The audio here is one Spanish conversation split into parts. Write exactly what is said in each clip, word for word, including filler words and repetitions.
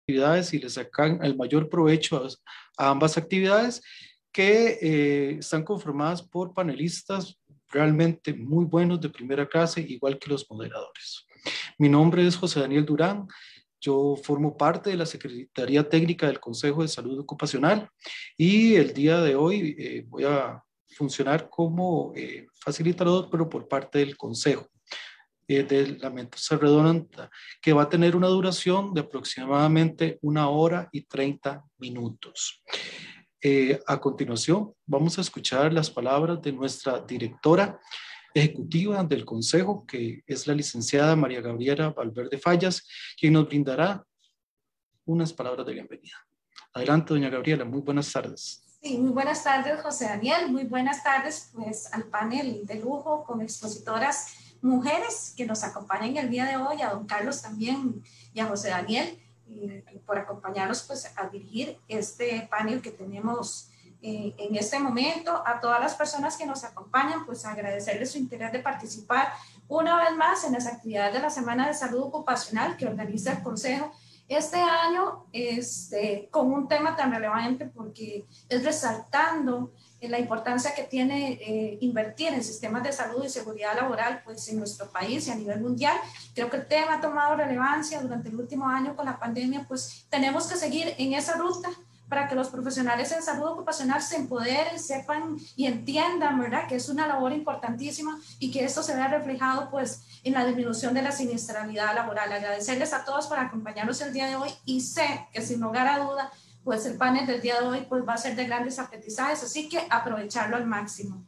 actividades y le sacan el mayor provecho a, a ambas actividades que eh, están conformadas por panelistas realmente muy buenos de primera clase, igual que los moderadores. Mi nombre es José Daniel Durán. Yo formo parte de la Secretaría Técnica del Consejo de Salud Ocupacional y el día de hoy eh, voy a funcionar como eh, facilitador, pero por parte del Consejo eh, de la Mesa Redonda, que va a tener una duración de aproximadamente una hora y treinta minutos. Eh, a continuación, vamos a escuchar las palabras de nuestra directora ejecutiva del Consejo, que es la licenciada María Gabriela Valverde Fallas, quien nos brindará unas palabras de bienvenida. Adelante, doña Gabriela, muy buenas tardes. Sí, muy buenas tardes, José Daniel. Muy buenas tardes pues, al panel de lujo con expositoras mujeres que nos acompañan el día de hoy, a don Carlos también y a José Daniel, y, y por acompañarnos pues, a dirigir este panel que tenemos eh, en este momento. A todas las personas que nos acompañan, pues agradecerles su interés de participar una vez más en las actividades de la Semana de Salud Ocupacional que organiza el Consejo este año, este, con un tema tan relevante porque es resaltando la importancia que tiene eh, invertir en sistemas de salud y seguridad laboral pues, en nuestro país y a nivel mundial. Creo que el tema ha tomado relevancia durante el último año con la pandemia, pues tenemos que seguir en esa ruta para que los profesionales en salud ocupacional se empoderen, sepan y entiendan, ¿verdad?, que es una labor importantísima y que esto se vea reflejado pues en la disminución de la siniestralidad laboral. Agradecerles a todos por acompañarnos el día de hoy y sé que sin lugar a duda pues el panel del día de hoy pues va a ser de grandes aprendizajes, así que aprovecharlo al máximo.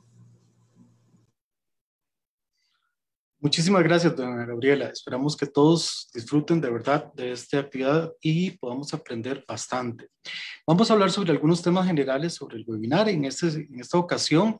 Muchísimas gracias, doña Gabriela. Esperamos que todos disfruten de verdad de esta actividad y podamos aprender bastante. Vamos a hablar sobre algunos temas generales sobre el webinar. En, este, en esta ocasión,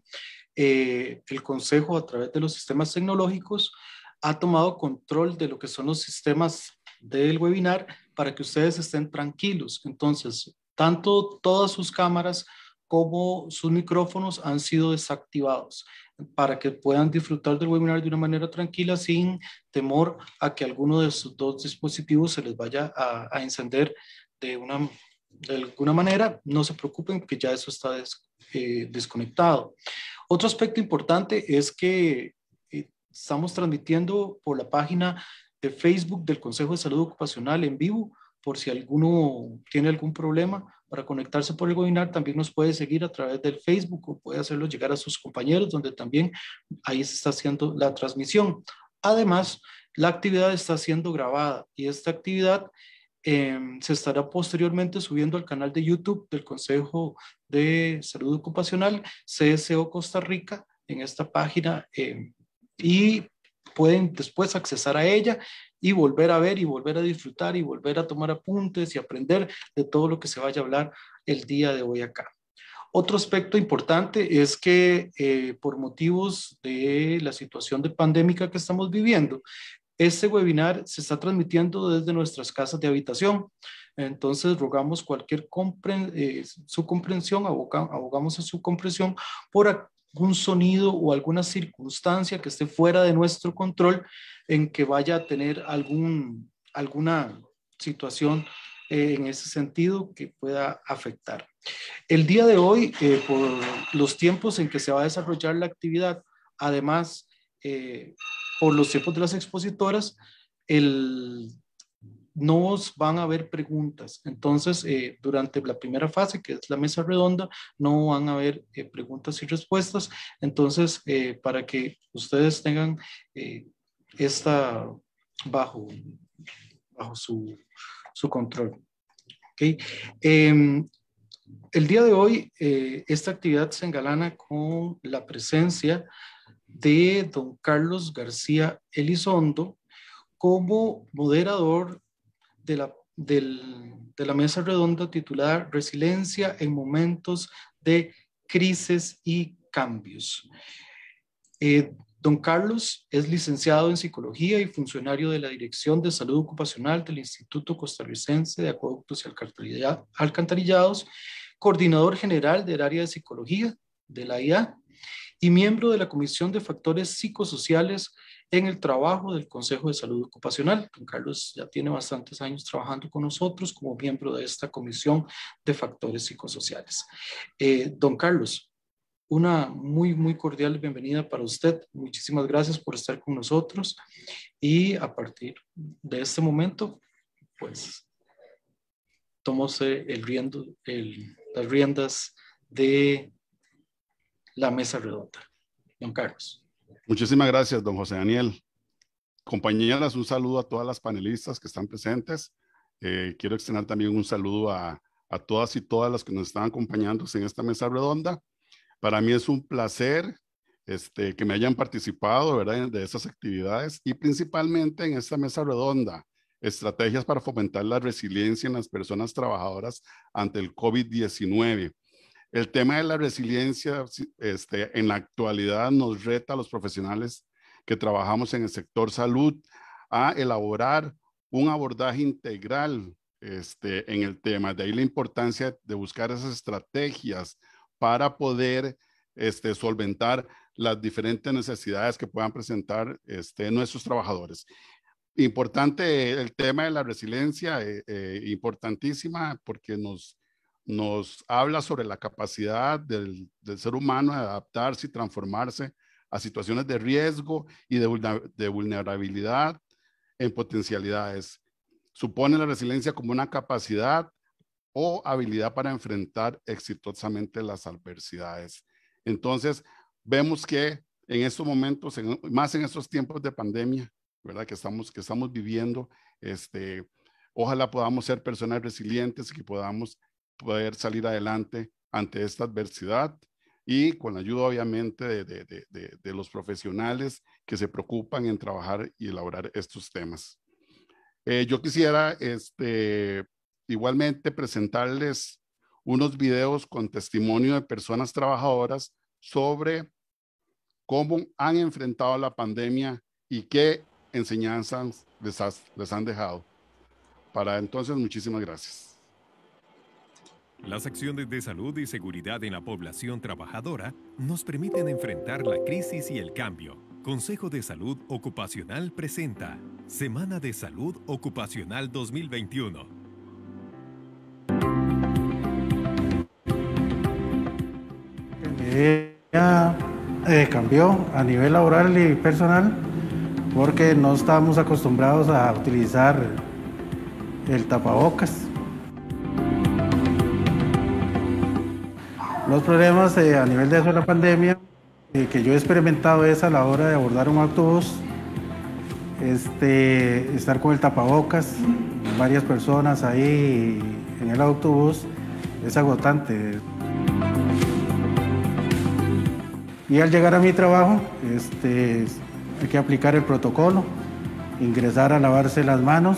eh, el Consejo, a través de los sistemas tecnológicos, ha tomado control de lo que son los sistemas del webinar para que ustedes estén tranquilos. Entonces, tanto todas sus cámaras como sus micrófonos han sido desactivados para que puedan disfrutar del webinar de una manera tranquila sin temor a que alguno de sus dos dispositivos se les vaya a, a encender de, una, de alguna manera. No se preocupen que ya eso está des, eh, desconectado. Otro aspecto importante es que eh, estamos transmitiendo por la página de Facebook del Consejo de Salud Ocupacional en vivo. Por si alguno tiene algún problema para conectarse por el webinar, también nos puede seguir a través del Facebook o puede hacerlo llegar a sus compañeros, donde también ahí se está haciendo la transmisión. Además, la actividad está siendo grabada y esta actividad eh, se estará posteriormente subiendo al canal de YouTube del Consejo de Salud Ocupacional, C S O Costa Rica, en esta página eh, y pueden después accesar a ella y volver a ver y volver a disfrutar y volver a tomar apuntes y aprender de todo lo que se vaya a hablar el día de hoy acá. Otro aspecto importante es que eh, por motivos de la situación de pandémica que estamos viviendo, este webinar se está transmitiendo desde nuestras casas de habitación. Entonces rogamos cualquier compren, eh, su comprensión, aboga, abogamos a su comprensión por algún sonido o alguna circunstancia que esté fuera de nuestro control en que vaya a tener algún, alguna situación eh, en ese sentido que pueda afectar. El día de hoy, eh, por los tiempos en que se va a desarrollar la actividad, además, eh, por los tiempos de las expositoras, el, no van a haber preguntas. Entonces, eh, durante la primera fase, que es la mesa redonda, no van a haber eh, preguntas y respuestas. Entonces, eh, para que ustedes tengan eh, esta bajo, bajo su, su control. ¿Okay? Eh, el día de hoy, eh, esta actividad se engalana con la presencia de don Carlos García Elizondo como moderador de la, del, de la mesa redonda titulada Resiliencia en momentos de crisis y cambios. Eh, don Carlos es licenciado en psicología y funcionario de la Dirección de Salud Ocupacional del Instituto Costarricense de Acueductos y Alcantarillados, coordinador general del área de psicología de la I A y miembro de la Comisión de Factores Psicosociales en el trabajo del Consejo de Salud Ocupacional. Don Carlos ya tiene bastantes años trabajando con nosotros como miembro de esta Comisión de Factores Psicosociales. Eh, don Carlos, una muy, muy cordial bienvenida para usted. Muchísimas gracias por estar con nosotros y a partir de este momento, pues, tomóse el riendo, el, las riendas de la mesa redonda. Don Carlos. Muchísimas gracias, don José Daniel. Compañeras, un saludo a todas las panelistas que están presentes. Eh, quiero extender también un saludo a, a todas y todas las que nos están acompañando en esta mesa redonda. Para mí es un placer este, que me hayan participado, ¿verdad?, de estas actividades y principalmente en esta mesa redonda, estrategias para fomentar la resiliencia en las personas trabajadoras ante el COVID diecinueve. El tema de la resiliencia este, en la actualidad nos reta a los profesionales que trabajamos en el sector salud a elaborar un abordaje integral este, en el tema. De ahí la importancia de buscar esas estrategias para poder este, solventar las diferentes necesidades que puedan presentar este, nuestros trabajadores. Importante el tema de la resiliencia, eh, eh, importantísima porque nos, nos habla sobre la capacidad del, del ser humano de adaptarse y transformarse a situaciones de riesgo y de, de vulnerabilidad en potencialidades. Supone la resiliencia como una capacidad o habilidad para enfrentar exitosamente las adversidades. Entonces, vemos que en estos momentos, en, más en estos tiempos de pandemia, ¿verdad?, que estamos, que estamos viviendo, este, ojalá podamos ser personas resilientes y que podamos poder salir adelante ante esta adversidad y con la ayuda obviamente de, de, de, de, de los profesionales que se preocupan en trabajar y elaborar estos temas. Eh, yo quisiera este, igualmente presentarles unos videos con testimonio de personas trabajadoras sobre cómo han enfrentado la pandemia y qué enseñanzas les, has, les han dejado. Para entonces, muchísimas gracias. Las acciones de salud y seguridad en la población trabajadora nos permiten enfrentar la crisis y el cambio. Consejo de Salud Ocupacional presenta Semana de Salud Ocupacional dos mil veintiuno. Mi vida eh, cambió a nivel laboral y personal porque no estábamos acostumbrados a utilizar el tapabocas. Los problemas eh, a nivel de eso de la pandemia eh, que yo he experimentado es a la hora de abordar un autobús, este, estar con el tapabocas, varias personas ahí en el autobús, es agotante. Y al llegar a mi trabajo, este, hay que aplicar el protocolo, ingresar a lavarse las manos.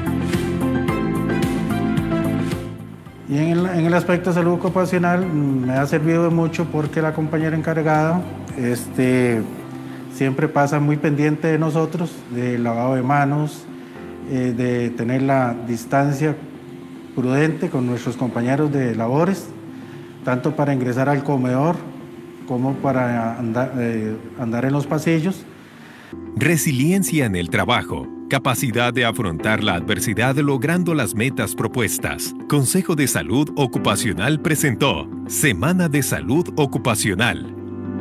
Y en el, en el aspecto de salud ocupacional me ha servido mucho porque la compañera encargada este, siempre pasa muy pendiente de nosotros, de lavado de manos, eh, de tener la distancia prudente con nuestros compañeros de labores, tanto para ingresar al comedor como para andar, eh, andar en los pasillos. Resiliencia en el trabajo. Capacidad de afrontar la adversidad logrando las metas propuestas. Consejo de Salud Ocupacional presentó Semana de Salud Ocupacional.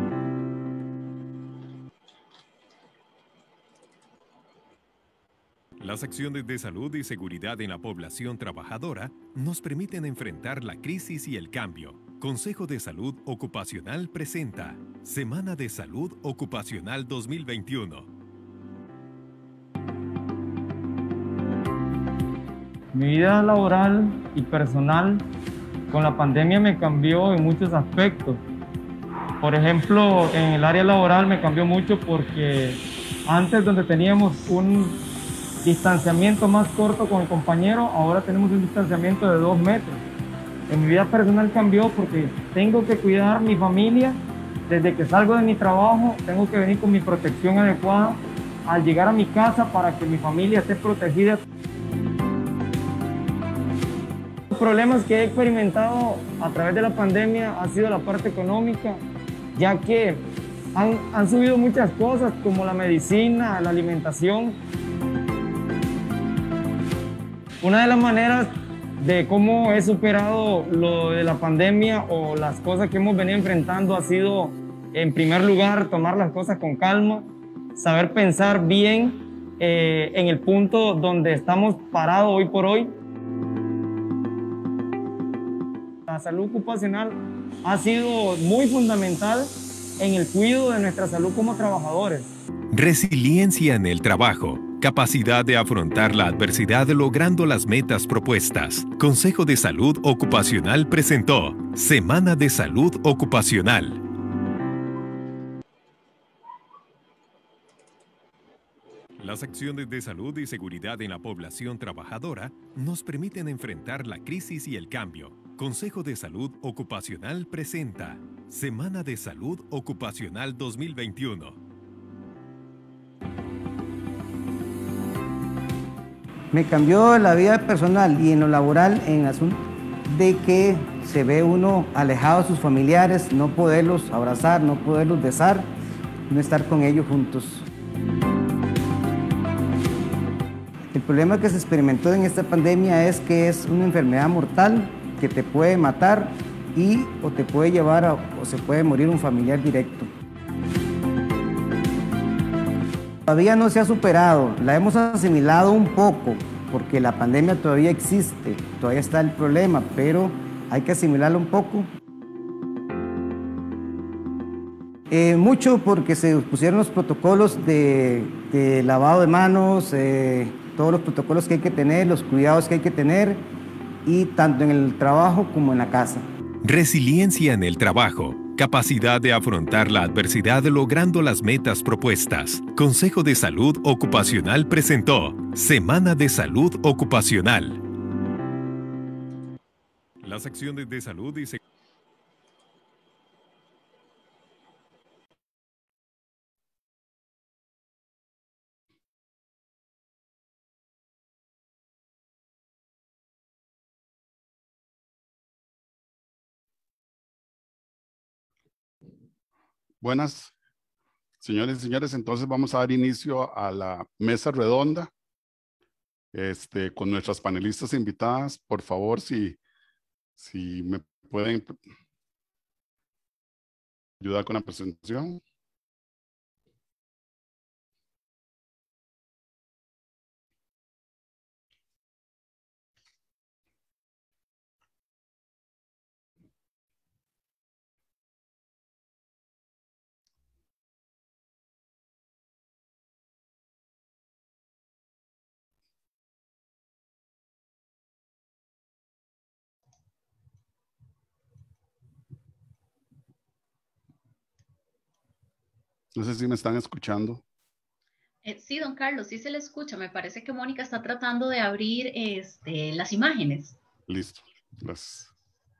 Las acciones de salud y seguridad en la población trabajadora nos permiten enfrentar la crisis y el cambio. Consejo de Salud Ocupacional presenta Semana de Salud Ocupacional dos mil veintiuno. Mi vida laboral y personal con la pandemia me cambió en muchos aspectos. Por ejemplo, en el área laboral me cambió mucho porque antes, donde teníamos un distanciamiento más corto con el compañero, ahora tenemos un distanciamiento de dos metros. En mi vida personal cambió porque tengo que cuidar mi familia. Desde que salgo de mi trabajo tengo que venir con mi protección adecuada al llegar a mi casa para que mi familia esté protegida. Los problemas que he experimentado a través de la pandemia ha sido la parte económica, ya que han, han subido muchas cosas como la medicina, la alimentación. Una de las maneras de cómo he superado lo de la pandemia o las cosas que hemos venido enfrentando ha sido, en primer lugar, tomar las cosas con calma, saber pensar bien eh, en el punto donde estamos parados hoy por hoy. La salud ocupacional ha sido muy fundamental en el cuidado de nuestra salud como trabajadores. Resiliencia en el trabajo. Capacidad de afrontar la adversidad logrando las metas propuestas. Consejo de Salud Ocupacional presentó Semana de Salud Ocupacional. Las acciones de salud y seguridad en la población trabajadora nos permiten enfrentar la crisis y el cambio. Consejo de Salud Ocupacional presenta Semana de Salud Ocupacional dos mil veintiuno. Me cambió la vida personal y en lo laboral en el asunto de que se ve uno alejado de sus familiares, no poderlos abrazar, no poderlos besar, no estar con ellos juntos. El problema que se experimentó en esta pandemia es que es una enfermedad mortal que te puede matar y o te puede llevar a, o se puede morir un familiar directo. Todavía no se ha superado, la hemos asimilado un poco, porque la pandemia todavía existe, todavía está el problema, pero hay que asimilarlo un poco. Eh, mucho porque se pusieron los protocolos de, de lavado de manos, eh, todos los protocolos que hay que tener, los cuidados que hay que tener, y tanto en el trabajo como en la casa. Resiliencia en el trabajo. Capacidad de afrontar la adversidad logrando las metas propuestas. Consejo de Salud Ocupacional presentó Semana de Salud Ocupacional. Las acciones de salud y seguridad. Buenas, señores y señores. Entonces vamos a dar inicio a la mesa redonda este, con nuestras panelistas invitadas. Por favor, si, si me pueden ayudar con la presentación. No sé si me están escuchando. Eh, sí, don Carlos, sí se le escucha. Me parece que Mónica está tratando de abrir este, las imágenes. Listo. Gracias.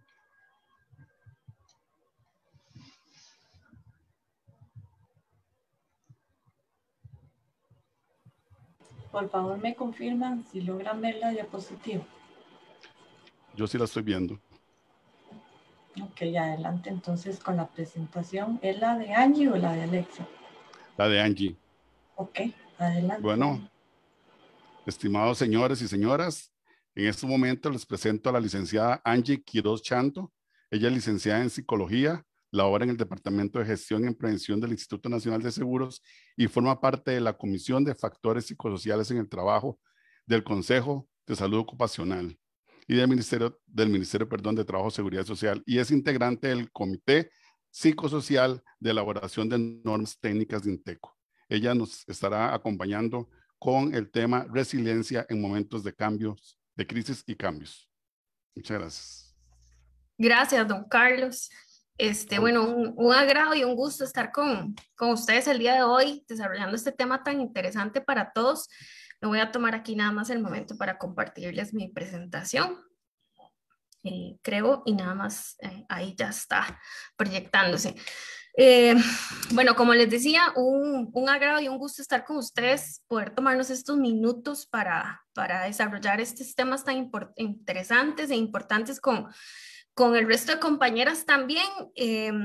Por favor, me confirman si logran ver la diapositiva. Yo sí la estoy viendo. Ok, adelante entonces con la presentación. ¿Es la de Angie o la de Alexa? La de Angie. Ok, adelante. Bueno, estimados señores y señoras, en este momento les presento a la licenciada Angie Quiroz Chanto. Ella es licenciada en Psicología, labora en el Departamento de Gestión y Prevención del Instituto Nacional de Seguros y forma parte de la Comisión de Factores Psicosociales en el Trabajo del Consejo de Salud Ocupacional y del Ministerio, del Ministerio perdón, de Trabajo, Seguridad Social, y es integrante del Comité Psicosocial de Elaboración de Normas Técnicas de INTECO. Ella nos estará acompañando con el tema resiliencia en momentos de cambios, de crisis y cambios. Muchas gracias. Gracias, don Carlos. Este, bueno, un, un agrado y un gusto estar con, con ustedes el día de hoy, desarrollando este tema tan interesante para todos. Me voy a tomar aquí nada más el momento para compartirles mi presentación. Eh, creo, y nada más eh, ahí ya está proyectándose. Eh, bueno, como les decía, un, un agrado y un gusto estar con ustedes, poder tomarnos estos minutos para, para desarrollar estos temas tan interesantes e importantes con, con el resto de compañeras también. Eh,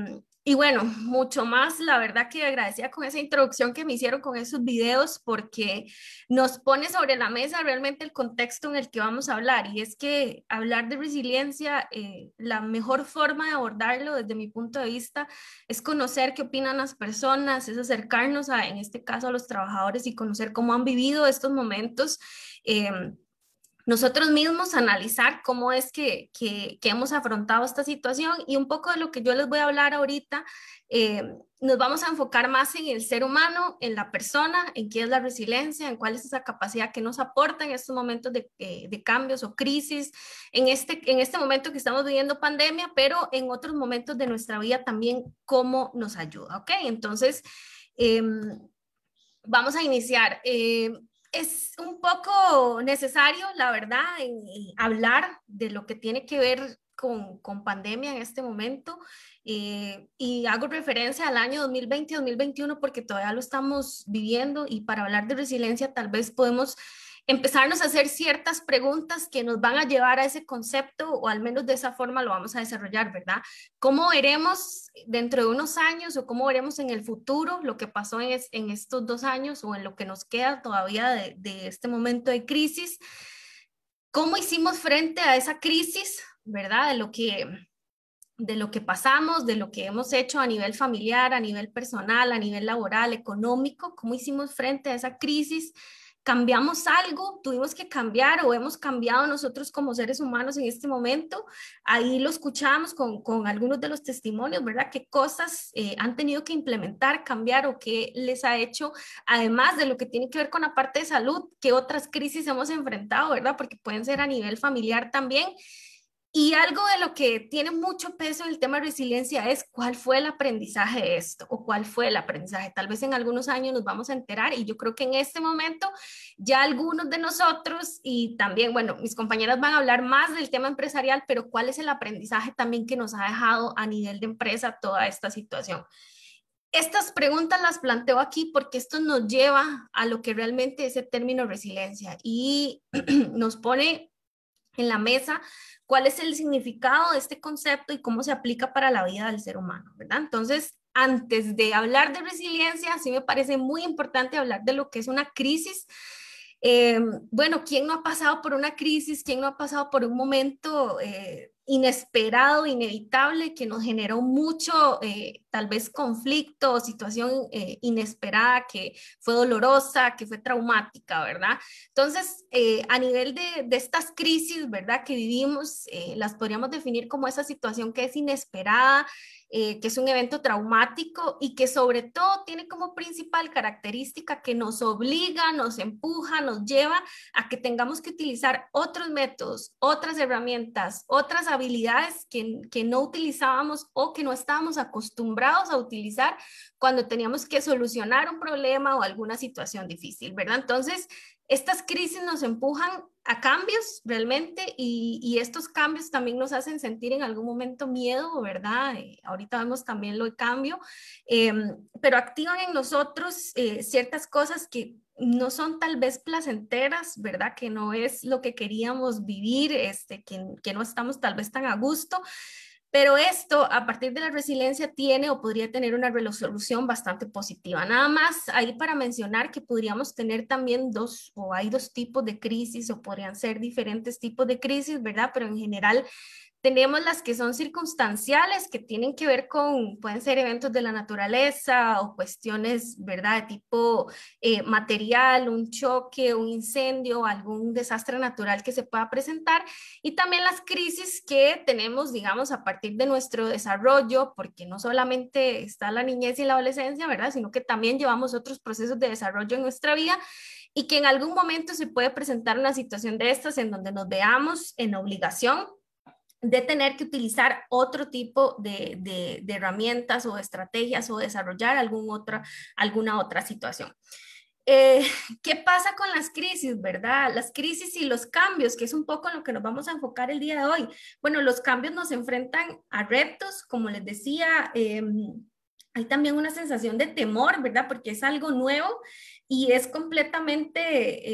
y bueno, mucho más, la verdad que agradecida con esa introducción que me hicieron con esos videos, porque nos pone sobre la mesa realmente el contexto en el que vamos a hablar, y es que hablar de resiliencia, eh, la mejor forma de abordarlo desde mi punto de vista es conocer qué opinan las personas, es acercarnos a, en este caso, a los trabajadores y conocer cómo han vivido estos momentos. Eh, nosotros mismos analizar cómo es que, que, que hemos afrontado esta situación, y un poco de lo que yo les voy a hablar ahorita, eh, nos vamos a enfocar más en el ser humano, en la persona, en qué es la resiliencia, en cuál es esa capacidad que nos aporta en estos momentos de, eh, de cambios o crisis, en este, en este momento que estamos viviendo pandemia, pero en otros momentos de nuestra vida también, cómo nos ayuda, ¿ok? Entonces, eh, vamos a iniciar. Eh, Es un poco necesario, la verdad, en, en hablar de lo que tiene que ver con, con pandemia en este momento, eh, y hago referencia al año dos mil veinte, dos mil veintiuno, porque todavía lo estamos viviendo, y para hablar de resiliencia tal vez podemos empezarnos a hacer ciertas preguntas que nos van a llevar a ese concepto, o al menos de esa forma lo vamos a desarrollar, ¿verdad? ¿Cómo veremos dentro de unos años, o cómo veremos en el futuro lo que pasó en, es, en estos dos años, o en lo que nos queda todavía de, de este momento de crisis? ¿Cómo hicimos frente a esa crisis, ¿verdad? De lo que... de lo que pasamos, de lo que hemos hecho a nivel familiar, a nivel personal, a nivel laboral, económico, cómo hicimos frente a esa crisis. ¿Cambiamos algo? ¿Tuvimos que cambiar o hemos cambiado nosotros como seres humanos en este momento? Ahí lo escuchamos con, con algunos de los testimonios, ¿verdad? ¿Qué cosas eh, han tenido que implementar, cambiar, o qué les ha hecho, además de lo que tiene que ver con la parte de salud, qué otras crisis hemos enfrentado, ¿verdad? Porque pueden ser a nivel familiar también. Y algo de lo que tiene mucho peso en el tema de resiliencia es cuál fue el aprendizaje de esto, o cuál fue el aprendizaje. Tal vez en algunos años nos vamos a enterar, y yo creo que en este momento ya algunos de nosotros, y también, bueno, mis compañeras van a hablar más del tema empresarial, pero cuál es el aprendizaje también que nos ha dejado a nivel de empresa toda esta situación. Estas preguntas las planteo aquí porque esto nos lleva a lo que realmente es el término resiliencia, y nos pone en la mesa cuál es el significado de este concepto y cómo se aplica para la vida del ser humano, ¿verdad? Entonces, antes de hablar de resiliencia, sí me parece muy importante hablar de lo que es una crisis. Eh, bueno, ¿quién no ha pasado por una crisis? ¿Quién no ha pasado por un momento eh, inesperado, inevitable, que nos generó mucho, eh, tal vez conflicto o situación eh, inesperada, que fue dolorosa, que fue traumática, ¿verdad? Entonces, eh, a nivel de, de estas crisis, ¿verdad?, que vivimos, eh, las podríamos definir como esa situación que es inesperada, eh, que es un evento traumático, y que sobre todo tiene como principal característica que nos obliga, nos empuja, nos lleva a que tengamos que utilizar otros métodos, otras herramientas, otras habilidades que, que no utilizábamos, o que no estábamos acostumbrados a utilizar cuando teníamos que solucionar un problema o alguna situación difícil, ¿verdad? Entonces, estas crisis nos empujan a cambios realmente, y, y estos cambios también nos hacen sentir en algún momento miedo, ¿verdad? Eh, ahorita vemos también lo de cambio, eh, pero activan en nosotros eh, ciertas cosas que no son tal vez placenteras, ¿verdad? Que no es lo que queríamos vivir, este, que, que no estamos tal vez tan a gusto. Pero esto, a partir de la resiliencia, tiene o podría tener una resolución bastante positiva. Nada más ahí para mencionar que podríamos tener también dos, o hay dos tipos de crisis, o podrían ser diferentes tipos de crisis, ¿verdad? Pero en general tenemos las que son circunstanciales, que tienen que ver con, pueden ser eventos de la naturaleza o cuestiones, ¿verdad?, de tipo eh, material, un choque, un incendio, algún desastre natural que se pueda presentar. Y también las crisis que tenemos, digamos, a partir de nuestro desarrollo, porque no solamente está la niñez y la adolescencia, ¿verdad?, sino que también llevamos otros procesos de desarrollo en nuestra vida, y que en algún momento se puede presentar una situación de estas en donde nos veamos en obligación de tener que utilizar otro tipo de, de, de herramientas o estrategias, o desarrollar algún otra, alguna otra situación. Eh, ¿Qué pasa con las crisis, verdad? Las crisis y los cambios, que es un poco en lo que nos vamos a enfocar el día de hoy. Bueno, los cambios nos enfrentan a retos, como les decía, eh, hay también una sensación de temor, ¿verdad? Porque es algo nuevo y es completamente... Eh,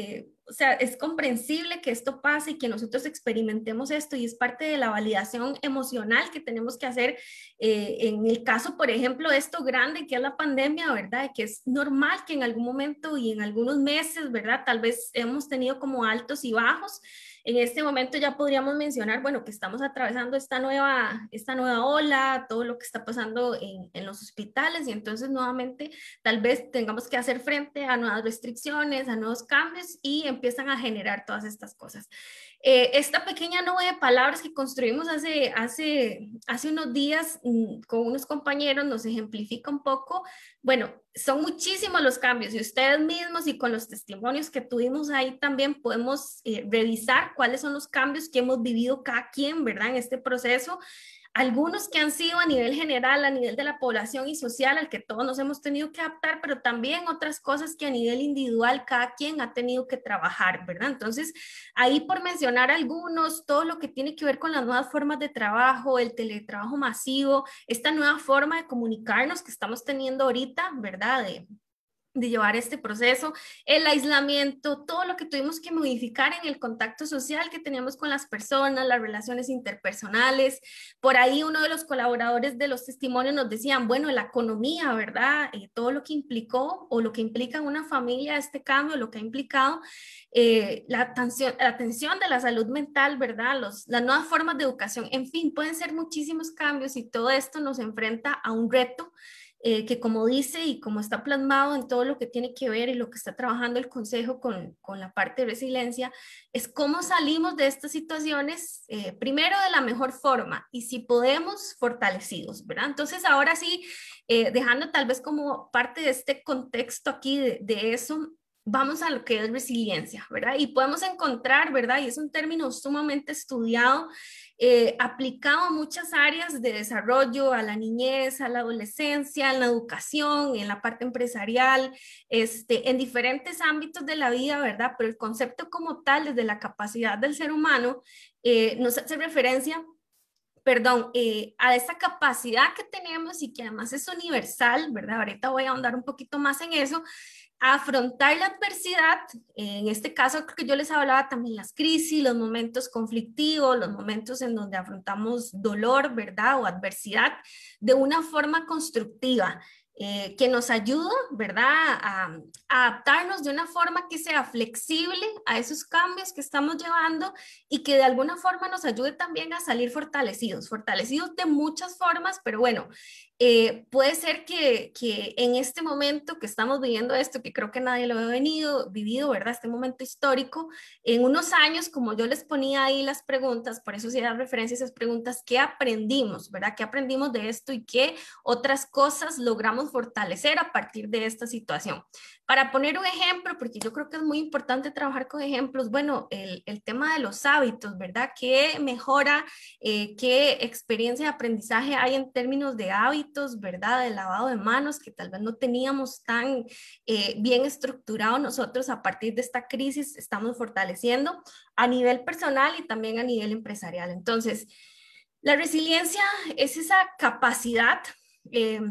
o sea, es comprensible que esto pase y que nosotros experimentemos esto y es parte de la validación emocional que tenemos que hacer eh, en el caso, por ejemplo, de esto grande que es la pandemia, ¿verdad? Que es normal que en algún momento y en algunos meses, ¿verdad? Tal vez hemos tenido como altos y bajos. En este momento ya podríamos mencionar, bueno, que estamos atravesando esta nueva, esta nueva ola, todo lo que está pasando en, en los hospitales y entonces nuevamente tal vez tengamos que hacer frente a nuevas restricciones, a nuevos cambios y empiezan a generar todas estas cosas. Eh, esta pequeña nube de palabras que construimos hace, hace, hace unos días mmm, con unos compañeros nos ejemplifica un poco. Bueno, son muchísimos los cambios y ustedes mismos y con los testimonios que tuvimos ahí también podemos eh, revisar cuáles son los cambios que hemos vivido cada quien, ¿verdad? En este proceso. Algunos que han sido a nivel general, a nivel de la población y social, al que todos nos hemos tenido que adaptar, pero también otras cosas que a nivel individual cada quien ha tenido que trabajar, ¿verdad? Entonces, ahí por mencionar algunos, todo lo que tiene que ver con las nuevas formas de trabajo, el teletrabajo masivo, esta nueva forma de comunicarnos que estamos teniendo ahorita, ¿verdad? De, de llevar este proceso, el aislamiento, todo lo que tuvimos que modificar en el contacto social que teníamos con las personas, las relaciones interpersonales. Por ahí uno de los colaboradores de los testimonios nos decían, bueno, la economía, ¿verdad? Eh, todo lo que implicó o lo que implica en una familia este cambio, lo que ha implicado eh, la, atención, la atención de la salud mental, ¿verdad? Los, las nuevas formas de educación, en fin, pueden ser muchísimos cambios y todo esto nos enfrenta a un reto Eh, que como dice y como está plasmado en todo lo que tiene que ver y lo que está trabajando el Consejo con, con la parte de resiliencia, es cómo salimos de estas situaciones, eh, primero de la mejor forma y si podemos, fortalecidos, ¿verdad? Entonces ahora sí, eh, dejando tal vez como parte de este contexto aquí de, de eso, vamos a lo que es resiliencia, ¿verdad? Y podemos encontrar, ¿verdad? Y es un término sumamente estudiado, eh, aplicado a muchas áreas de desarrollo, a la niñez, a la adolescencia, en la educación, en la parte empresarial, este, en diferentes ámbitos de la vida, ¿verdad? Pero el concepto como tal, desde la capacidad del ser humano, eh, nos hace referencia perdón, eh, a esa capacidad que tenemos y que además es universal, ¿verdad? Ahorita voy a ahondar un poquito más en eso, a afrontar la adversidad, en este caso creo que yo les hablaba también las crisis, los momentos conflictivos, los momentos en donde afrontamos dolor, ¿verdad? O adversidad de una forma constructiva. Eh, que nos ayuda, ¿verdad?, a, a adaptarnos de una forma que sea flexible a esos cambios que estamos llevando y que de alguna forma nos ayude también a salir fortalecidos, fortalecidos de muchas formas, pero bueno, eh, puede ser que, que en este momento que estamos viviendo esto, que creo que nadie lo ha venido, vivido, ¿verdad?, este momento histórico, en unos años, como yo les ponía ahí las preguntas, por eso sí da referencia a esas preguntas, ¿qué aprendimos, ¿verdad?, qué aprendimos de esto y qué otras cosas logramos fortalecer a partir de esta situación? Para poner un ejemplo, porque yo creo que es muy importante trabajar con ejemplos, bueno, el, el tema de los hábitos, ¿verdad? ¿Qué mejora, eh, qué experiencia de aprendizaje hay en términos de hábitos, ¿verdad? De lavado de manos, que tal vez no teníamos tan eh, bien estructurado nosotros a partir de esta crisis, estamos fortaleciendo a nivel personal y también a nivel empresarial. Entonces, la resiliencia es esa capacidad eh,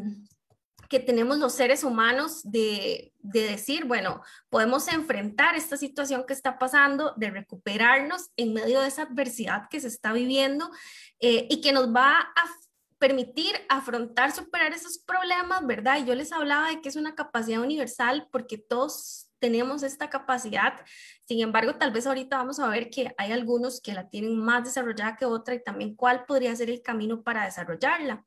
que tenemos los seres humanos de, de decir, bueno, podemos enfrentar esta situación que está pasando, de recuperarnos en medio de esa adversidad que se está viviendo eh, y que nos va a permitir afrontar, superar esos problemas, ¿verdad? Y yo les hablaba de que es una capacidad universal porque todos tenemos esta capacidad. Sin embargo, tal vez ahorita vamos a ver que hay algunos que la tienen más desarrollada que otra y también cuál podría ser el camino para desarrollarla.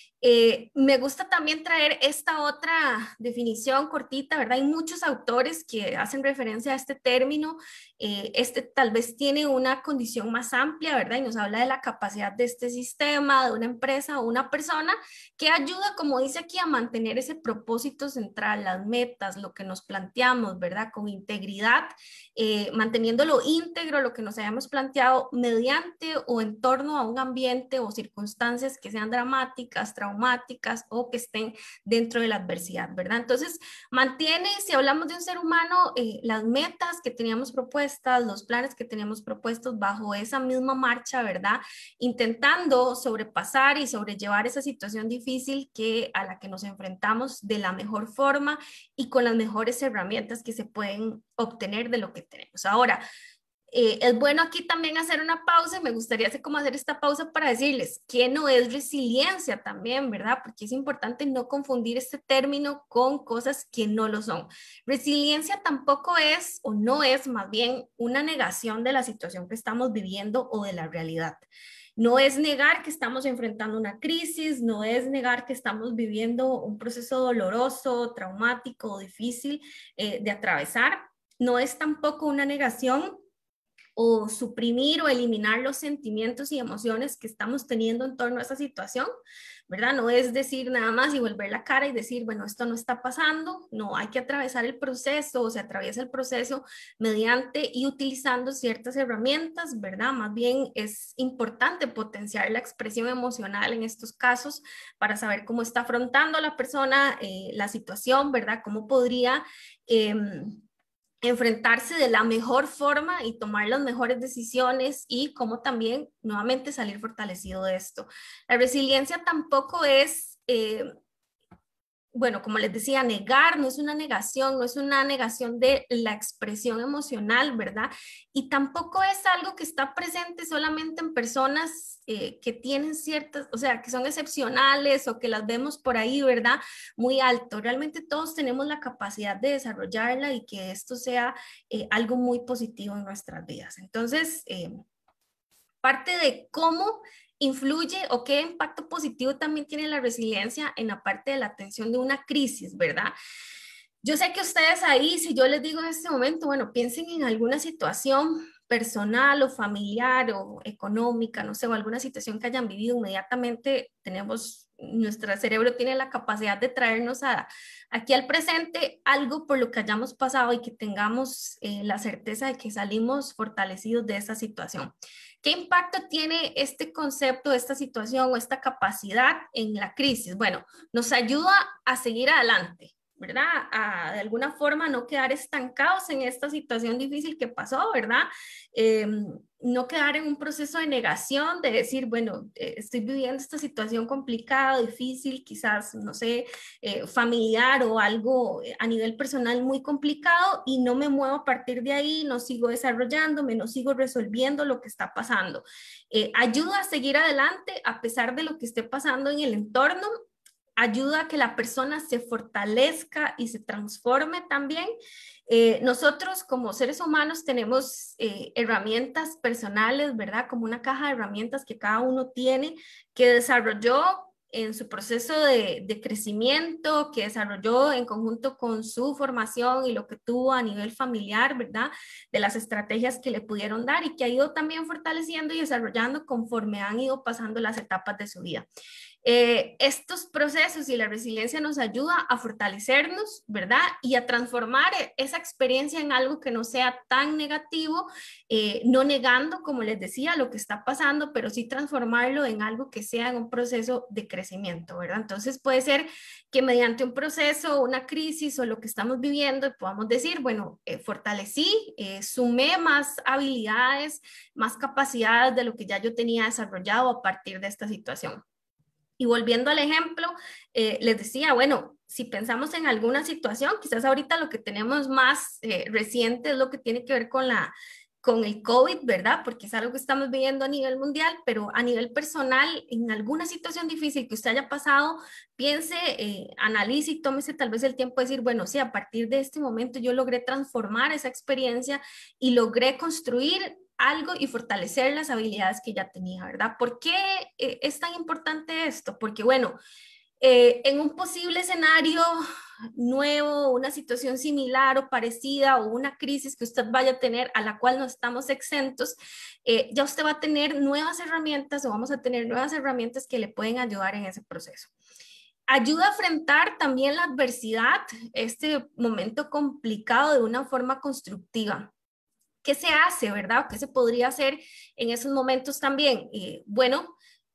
Eh, me gusta también traer esta otra definición cortita, ¿verdad? Hay muchos autores que hacen referencia a este término. Eh, este tal vez tiene una condición más amplia, ¿verdad? Y nos habla de la capacidad de este sistema, de una empresa o una persona que ayuda, como dice aquí, a mantener ese propósito central, las metas, lo que nos planteamos, ¿verdad? Con integridad, eh, manteniéndolo íntegro, lo que nos hayamos planteado mediante o en torno a un ambiente o circunstancias que sean dramáticas, traumáticas, traumáticas o que estén dentro de la adversidad, ¿verdad? Entonces, mantiene, si hablamos de un ser humano, eh, las metas que teníamos propuestas, los planes que teníamos propuestos bajo esa misma marcha, ¿verdad? Intentando sobrepasar y sobrellevar esa situación difícil que, a la que nos enfrentamos de la mejor forma y con las mejores herramientas que se pueden obtener de lo que tenemos. Ahora, Eh, es bueno aquí también hacer una pausa y me gustaría hacer como hacer esta pausa para decirles que no es resiliencia también, ¿verdad? Porque es importante no confundir este término con cosas que no lo son. Resiliencia tampoco es o no es más bien una negación de la situación que estamos viviendo o de la realidad. No es negar que estamos enfrentando una crisis, no es negar que estamos viviendo un proceso doloroso, traumático o difícil eh, de atravesar. No es tampoco una negación o suprimir o eliminar los sentimientos y emociones que estamos teniendo en torno a esa situación, ¿verdad? No es decir nada más y volver la cara y decir, bueno, esto no está pasando, no, hay que atravesar el proceso, o se atraviesa el proceso mediante y utilizando ciertas herramientas, ¿verdad? Más bien es importante potenciar la expresión emocional en estos casos para saber cómo está afrontando la persona eh, la situación, ¿verdad? Cómo podría Eh, enfrentarse de la mejor forma y tomar las mejores decisiones y cómo también nuevamente salir fortalecido de esto. La resiliencia tampoco es, eh, bueno, como les decía, negar, no es una negación, no es una negación de la expresión emocional, ¿verdad? Y tampoco es algo que está presente solamente en personas eh, que tienen ciertas, o sea, que son excepcionales o que las vemos por ahí, ¿verdad? Muy alto. Realmente todos tenemos la capacidad de desarrollarla y que esto sea eh, algo muy positivo en nuestras vidas. Entonces, eh, parte de cómo influye o qué impacto positivo también tiene la resiliencia en la parte de la atención de una crisis, ¿verdad? Yo sé que ustedes ahí, si yo les digo en este momento, bueno, piensen en alguna situación personal o familiar o económica, no sé, o alguna situación que hayan vivido, inmediatamente tenemos, nuestro cerebro tiene la capacidad de traernos a, aquí al presente algo por lo que hayamos pasado y que tengamos eh, la certeza de que salimos fortalecidos de esa situación. ¿Qué impacto tiene este concepto, esta situación o esta capacidad en la crisis? Bueno, nos ayuda a seguir adelante, ¿verdad? A de alguna forma no quedar estancados en esta situación difícil que pasó, ¿verdad? Eh, no quedar en un proceso de negación, de decir, bueno, eh, estoy viviendo esta situación complicada, difícil, quizás, no sé, eh, familiar o algo a nivel personal muy complicado y no me muevo a partir de ahí, no sigo desarrollándome, no sigo resolviendo lo que está pasando. Eh, ayuda a seguir adelante a pesar de lo que esté pasando en el entorno, ayuda a que la persona se fortalezca y se transforme también. Eh, nosotros como seres humanos tenemos eh, herramientas personales, ¿verdad? Como una caja de herramientas que cada uno tiene, que desarrolló en su proceso de, de crecimiento, que desarrolló en conjunto con su formación y lo que tuvo a nivel familiar, ¿verdad? De las estrategias que le pudieron dar y que ha ido también fortaleciendo y desarrollando conforme han ido pasando las etapas de su vida. Eh, estos procesos y la resiliencia nos ayuda a fortalecernos, ¿verdad? Y a transformar esa experiencia en algo que no sea tan negativo, eh, no negando, como les decía, lo que está pasando, pero sí transformarlo en algo que sea en un proceso de crecimiento, ¿verdad? Entonces puede ser que mediante un proceso, una crisis o lo que estamos viviendo, podamos decir, bueno, eh, fortalecí, eh, sumé más habilidades, más capacidades de lo que ya yo tenía desarrollado a partir de esta situación. Y volviendo al ejemplo, eh, les decía, bueno, si pensamos en alguna situación, quizás ahorita lo que tenemos más eh, reciente es lo que tiene que ver con, la, con el COVID, ¿verdad? Porque es algo que estamos viviendo a nivel mundial, pero a nivel personal, en alguna situación difícil que usted haya pasado, piense, eh, analice y tómese tal vez el tiempo de decir, bueno, sí, a partir de este momento yo logré transformar esa experiencia y logré construir algo y fortalecer las habilidades que ya tenía, ¿verdad? ¿Por qué eh, es tan importante esto? Porque, bueno, eh, en un posible escenario nuevo, una situación similar o parecida o una crisis que usted vaya a tener a la cual no estamos exentos, eh, ya usted va a tener nuevas herramientas o vamos a tener nuevas herramientas que le pueden ayudar en ese proceso. Ayuda a enfrentar también la adversidad, este momento complicado de una forma constructiva. ¿Qué se hace, verdad? ¿Qué se podría hacer en esos momentos también? Eh, bueno,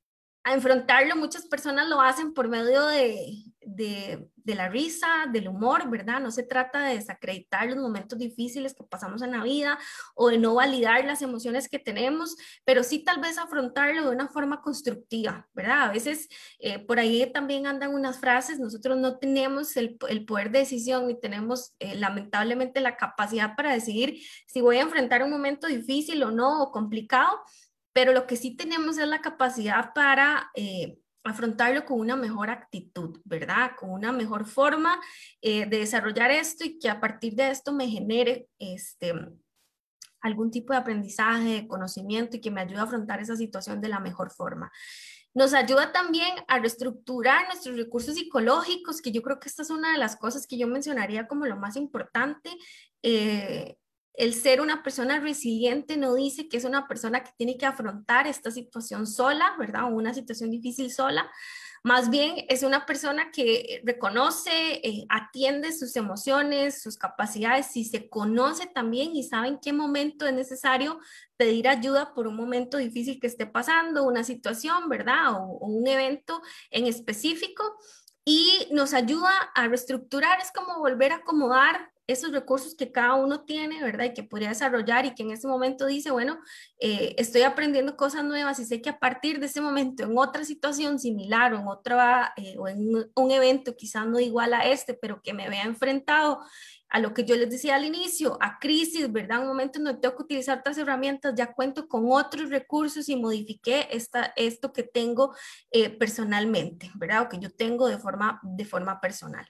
a enfrentarlo, muchas personas lo hacen por medio de, de, de la risa, del humor, ¿verdad? No se trata de desacreditar los momentos difíciles que pasamos en la vida o de no validar las emociones que tenemos, pero sí tal vez afrontarlo de una forma constructiva, ¿verdad? A veces eh, por ahí también andan unas frases, nosotros no tenemos el, el poder de decisión ni tenemos eh, lamentablemente la capacidad para decidir si voy a enfrentar un momento difícil o no, o complicado, pero lo que sí tenemos es la capacidad para eh, afrontarlo con una mejor actitud, ¿verdad? Con una mejor forma eh, de desarrollar esto y que a partir de esto me genere este, algún tipo de aprendizaje, de conocimiento y que me ayude a afrontar esa situación de la mejor forma. Nos ayuda también a reestructurar nuestros recursos psicológicos, que yo creo que esta es una de las cosas que yo mencionaría como lo más importante. Eh, El ser una persona resiliente no dice que es una persona que tiene que afrontar esta situación sola, ¿verdad? O una situación difícil sola. Más bien es una persona que reconoce, eh, atiende sus emociones, sus capacidades, y se conoce también y sabe en qué momento es necesario pedir ayuda por un momento difícil que esté pasando, una situación, ¿verdad? O, o un evento en específico. Y nos ayuda a reestructurar, es como volver a acomodar esos recursos que cada uno tiene, ¿verdad? Y que podría desarrollar y que en ese momento dice, bueno, eh, estoy aprendiendo cosas nuevas y sé que a partir de ese momento en otra situación similar o en, otra, eh, o en un, un evento quizás no igual a este, pero que me vea enfrentado a lo que yo les decía al inicio, a crisis, ¿verdad? Un momento en donde tengo que utilizar otras herramientas, ya cuento con otros recursos y modifiqué esta, esto que tengo eh, personalmente, ¿verdad? O que yo tengo de forma, de forma personal.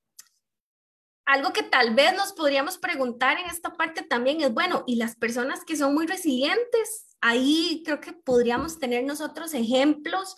Algo que tal vez nos podríamos preguntar en esta parte también es, bueno, ¿y las personas que son muy resilientes? Ahí creo que podríamos tener nosotros ejemplos,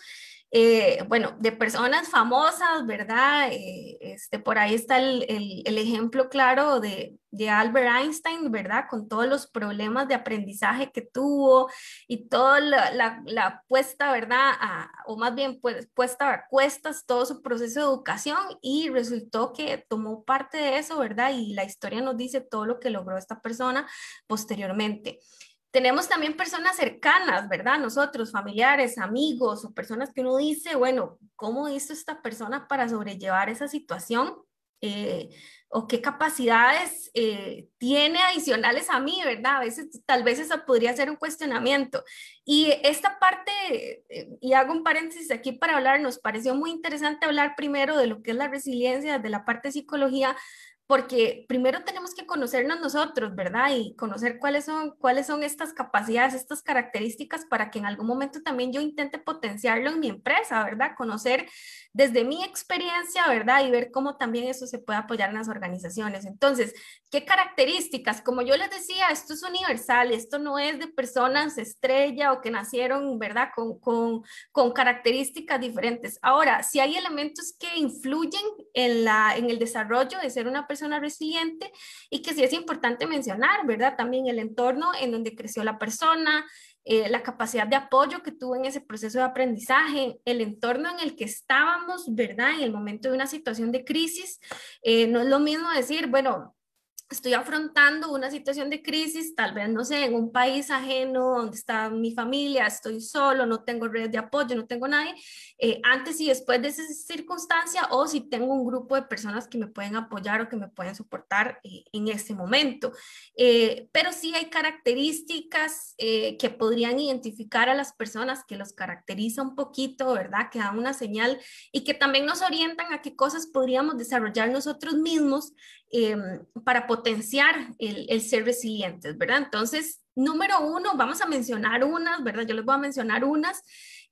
eh, bueno, de personas famosas, ¿verdad? Eh, este, por ahí está el, el, el ejemplo claro de, de Albert Einstein, ¿verdad? Con todos los problemas de aprendizaje que tuvo y toda la, la, la puesta, ¿verdad? A, o más bien pues, puesta a cuestas todo su proceso de educación, y resultó que tomó parte de eso, ¿verdad? Y la historia nos dice todo lo que logró esta persona posteriormente. Tenemos también personas cercanas, ¿verdad? Nosotros, familiares, amigos o personas que uno dice, bueno, ¿cómo hizo esta persona para sobrellevar esa situación? Eh, o qué capacidades eh, tiene adicionales a mí, ¿verdad? A veces, tal vez eso podría ser un cuestionamiento. Y esta parte, eh, y hago un paréntesis aquí para hablar, nos pareció muy interesante hablar primero de lo que es la resiliencia desde la parte de psicología, porque primero tenemos que conocernos nosotros, ¿verdad? Y conocer cuáles son, cuáles son estas capacidades, estas características, para que en algún momento también yo intente potenciarlo en mi empresa, ¿verdad? Conocer desde mi experiencia, ¿verdad? Y ver cómo también eso se puede apoyar en las organizaciones. Entonces, ¿qué características? Como yo les decía, esto es universal, esto no es de personas estrella o que nacieron, ¿verdad? Con, con, con características diferentes. Ahora, si hay elementos que influyen en, la, en el desarrollo de ser una persona resiliente, y que sí es importante mencionar, ¿verdad? También el entorno en donde creció la persona, eh, la capacidad de apoyo que tuvo en ese proceso de aprendizaje, el entorno en el que estábamos, ¿verdad? En el momento de una situación de crisis. Eh, no es lo mismo decir, bueno, estoy afrontando una situación de crisis, tal vez, no sé, en un país ajeno donde está mi familia, estoy solo, no tengo redes de apoyo, no tengo nadie, eh, antes y después de esa circunstancia, o si tengo un grupo de personas que me pueden apoyar o que me pueden soportar eh, en ese momento. Eh, pero sí hay características eh, que podrían identificar a las personas, que los caracteriza un poquito, ¿verdad? Que dan una señal y que también nos orientan a qué cosas podríamos desarrollar nosotros mismos eh, para potenciar el, el ser resilientes, ¿verdad? Entonces, número uno, vamos a mencionar unas, ¿verdad? Yo les voy a mencionar unas.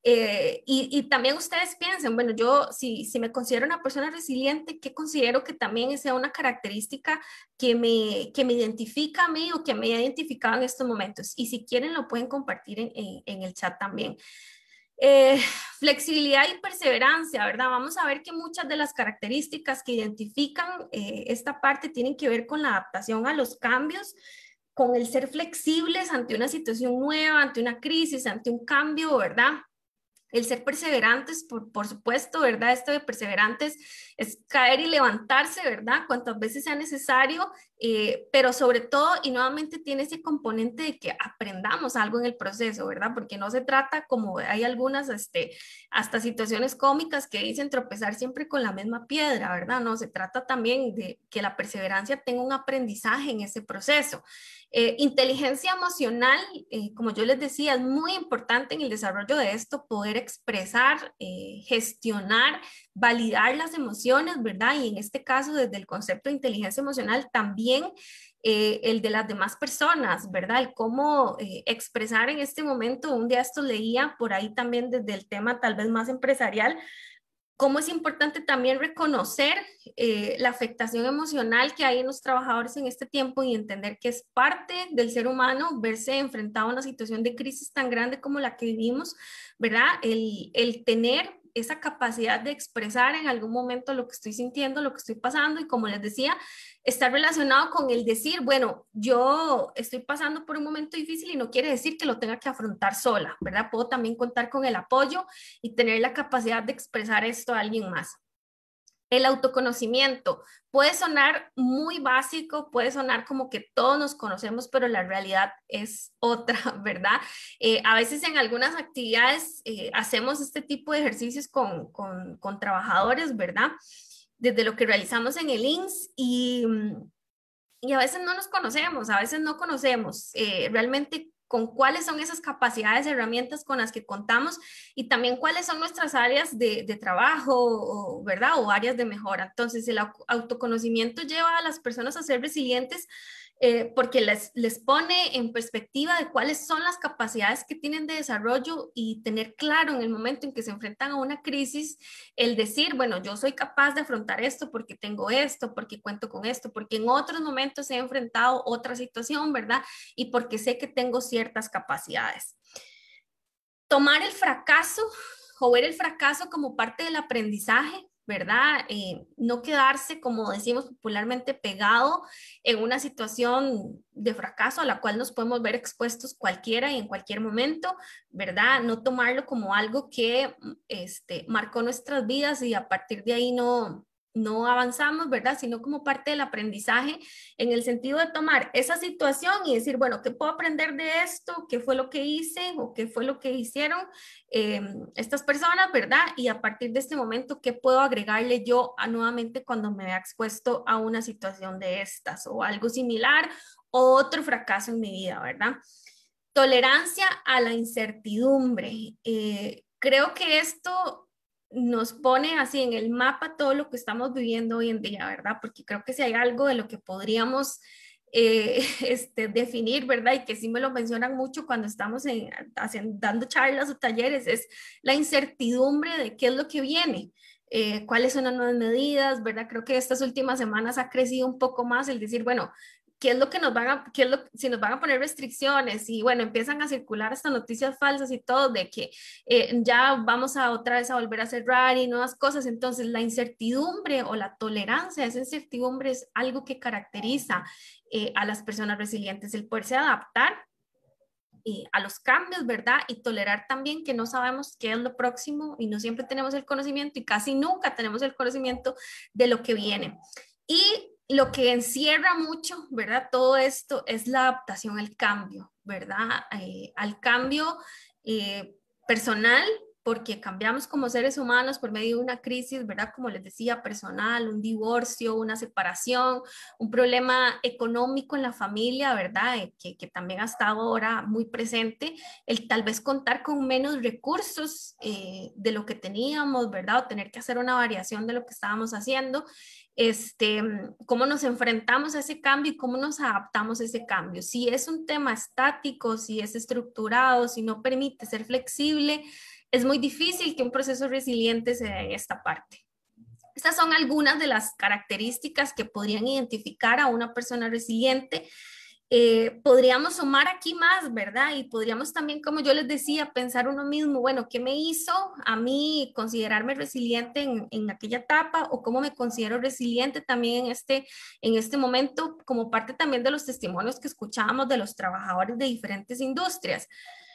Eh, y, y también ustedes piensen, bueno, yo si, si me considero una persona resiliente, ¿qué considero que también sea una característica que me, que me identifica a mí o que me ha identificado en estos momentos? Y si quieren lo pueden compartir en, en, en el chat también. Eh, flexibilidad y perseverancia, ¿verdad? Vamos a ver que muchas de las características que identifican eh, esta parte tienen que ver con la adaptación a los cambios, con el ser flexibles ante una situación nueva, ante una crisis, ante un cambio, ¿verdad? El ser perseverantes, por, por supuesto, ¿verdad? Esto de perseverantes es caer y levantarse, ¿verdad? Cuantas veces sea necesario, eh, pero sobre todo, y nuevamente tiene ese componente de que aprendamos algo en el proceso, ¿verdad? Porque no se trata, como hay algunas, este, hasta situaciones cómicas que dicen tropezar siempre con la misma piedra, ¿verdad? No, se trata también de que la perseverancia tenga un aprendizaje en ese proceso. Eh, inteligencia emocional, eh, como yo les decía, es muy importante en el desarrollo de esto, poder expresar, eh, gestionar, validar las emociones, ¿verdad? Y en este caso, desde el concepto de inteligencia emocional, también eh, el de las demás personas, ¿verdad? El cómo eh, expresar en este momento, un día esto leía por ahí también desde el tema tal vez más empresarial, cómo es importante también reconocer eh, la afectación emocional que hay en los trabajadores en este tiempo y entender que es parte del ser humano verse enfrentado a una situación de crisis tan grande como la que vivimos, ¿verdad? El, el tener esa capacidad de expresar en algún momento lo que estoy sintiendo, lo que estoy pasando, y como les decía, está relacionado con el decir, bueno, yo estoy pasando por un momento difícil y no quiere decir que lo tenga que afrontar sola, ¿verdad? Puedo también contar con el apoyo y tener la capacidad de expresar esto a alguien más. El autoconocimiento puede sonar muy básico, puede sonar como que todos nos conocemos, pero la realidad es otra, ¿verdad? Eh, a veces en algunas actividades eh, hacemos este tipo de ejercicios con, con, con trabajadores, ¿verdad? Desde lo que realizamos en el I N S S y, y a veces no nos conocemos, a veces no conocemos eh, realmente con cuáles son esas capacidades, herramientas con las que contamos y también cuáles son nuestras áreas de, de trabajo, o, ¿verdad? O áreas de mejora. Entonces, el autoconocimiento lleva a las personas a ser resilientes eh, porque les, les pone en perspectiva de cuáles son las capacidades que tienen de desarrollo y tener claro en el momento en que se enfrentan a una crisis, el decir, bueno, yo soy capaz de afrontar esto porque tengo esto, porque cuento con esto, porque en otros momentos he enfrentado otra situación, ¿verdad? Y porque sé que tengo ciertas capacidades. Tomar el fracaso o ver el fracaso como parte del aprendizaje, ¿verdad? Eh, no quedarse, como decimos popularmente, pegado en una situación de fracaso a la cual nos podemos ver expuestos cualquiera y en cualquier momento, ¿verdad? No tomarlo como algo que este, marcó nuestras vidas y a partir de ahí no, no avanzamos, ¿verdad? Sino como parte del aprendizaje en el sentido de tomar esa situación y decir, bueno, ¿qué puedo aprender de esto? ¿Qué fue lo que hice o qué fue lo que hicieron eh, estas personas, ¿verdad? Y a partir de este momento, ¿qué puedo agregarle yo a, nuevamente cuando me vea expuesto a una situación de estas o algo similar o otro fracaso en mi vida, ¿verdad? Tolerancia a la incertidumbre. Eh, creo que esto nos pone así en el mapa todo lo que estamos viviendo hoy en día, ¿verdad? Porque creo que si hay algo de lo que podríamos eh, este, definir, ¿verdad? Y que sí me lo mencionan mucho cuando estamos en, haciendo, dando charlas o talleres, es la incertidumbre de qué es lo que viene. Eh, cuáles son las nuevas medidas, ¿verdad? Creo que estas últimas semanas ha crecido un poco más el decir, bueno, ¿qué es lo que nos van a, qué es lo, si nos van a poner restricciones? Y bueno, empiezan a circular estas noticias falsas y todo de que eh, ya vamos a otra vez a volver a cerrar y nuevas cosas. Entonces, la incertidumbre o la tolerancia a esa incertidumbre es algo que caracteriza eh, a las personas resilientes, el poderse adaptar eh, a los cambios, ¿verdad? Y tolerar también que no sabemos qué es lo próximo y no siempre tenemos el conocimiento y casi nunca tenemos el conocimiento de lo que viene. Y lo que encierra mucho, ¿verdad? Todo esto es la adaptación al cambio, ¿verdad? Eh, al cambio eh, personal, porque cambiamos como seres humanos por medio de una crisis, ¿verdad? Como les decía, personal, un divorcio, una separación, un problema económico en la familia, ¿verdad? Eh, que, que también ha estado ahora muy presente, el tal vez contar con menos recursos eh, de lo que teníamos, ¿verdad? O tener que hacer una variación de lo que estábamos haciendo. Este, cómo nos enfrentamos a ese cambio y cómo nos adaptamos a ese cambio. Si es un tema estático, si es estructurado, si no permite ser flexible, es muy difícil que un proceso resiliente se dé en esta parte. Estas son algunas de las características que podrían identificar a una persona resiliente. Eh, podríamos sumar aquí más, ¿verdad? Y podríamos también, como yo les decía, pensar uno mismo, bueno, ¿qué me hizo a mí considerarme resiliente en, en aquella etapa o cómo me considero resiliente también en este, en este momento, como parte también de los testimonios que escuchábamos de los trabajadores de diferentes industrias?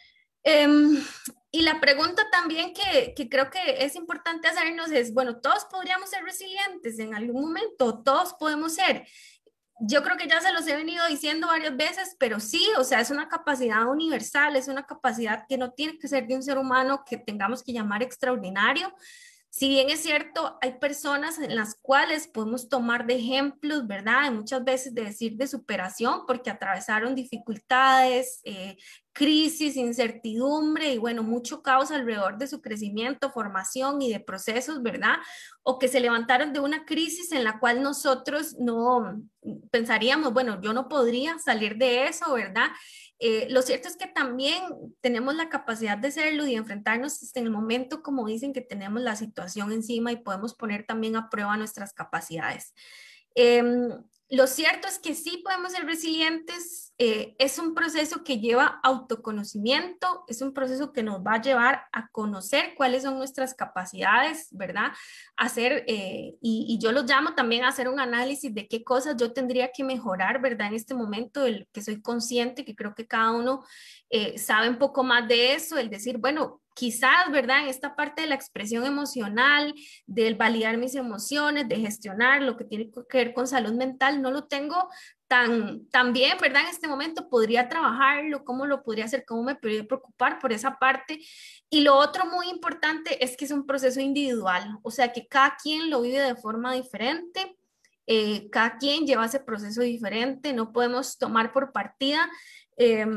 Um, y la pregunta también que, que creo que es importante hacernos es, bueno, todos podríamos ser resilientes en algún momento, todos podemos ser. Yo creo que ya se los he venido diciendo varias veces, pero sí, o sea, es una capacidad universal, es una capacidad que no tiene que ser de un ser humano que tengamos que llamar extraordinario. Si bien es cierto, hay personas en las cuales podemos tomar de ejemplos, ¿verdad? Y muchas veces de decir de superación, porque atravesaron dificultades, eh, crisis, incertidumbre y bueno, mucho caos alrededor de su crecimiento, formación y de procesos, ¿verdad? O que se levantaron de una crisis en la cual nosotros no pensaríamos, bueno, yo no podría salir de eso, ¿verdad? Eh, lo cierto es que también tenemos la capacidad de serlo y enfrentarnos en el momento, como dicen, que tenemos la situación encima y podemos poner también a prueba nuestras capacidades. Eh, lo cierto es que sí podemos ser resilientes, eh, es un proceso que lleva autoconocimiento, es un proceso que nos va a llevar a conocer cuáles son nuestras capacidades, ¿verdad? Hacer, eh, y, y yo los llamo también a hacer un análisis de qué cosas yo tendría que mejorar, ¿verdad? En este momento, el que soy consciente, que creo que cada uno eh, sabe un poco más de eso, el decir, bueno, quizás, ¿verdad? En esta parte de la expresión emocional, del validar mis emociones, de gestionar lo que tiene que ver con salud mental, no lo tengo tan, tan bien, ¿verdad? En este momento podría trabajarlo, cómo lo podría hacer, cómo me podría preocupar por esa parte. Y lo otro muy importante es que es un proceso individual, o sea, que cada quien lo vive de forma diferente. Eh, cada quien lleva ese proceso diferente, no podemos tomar por partida eh,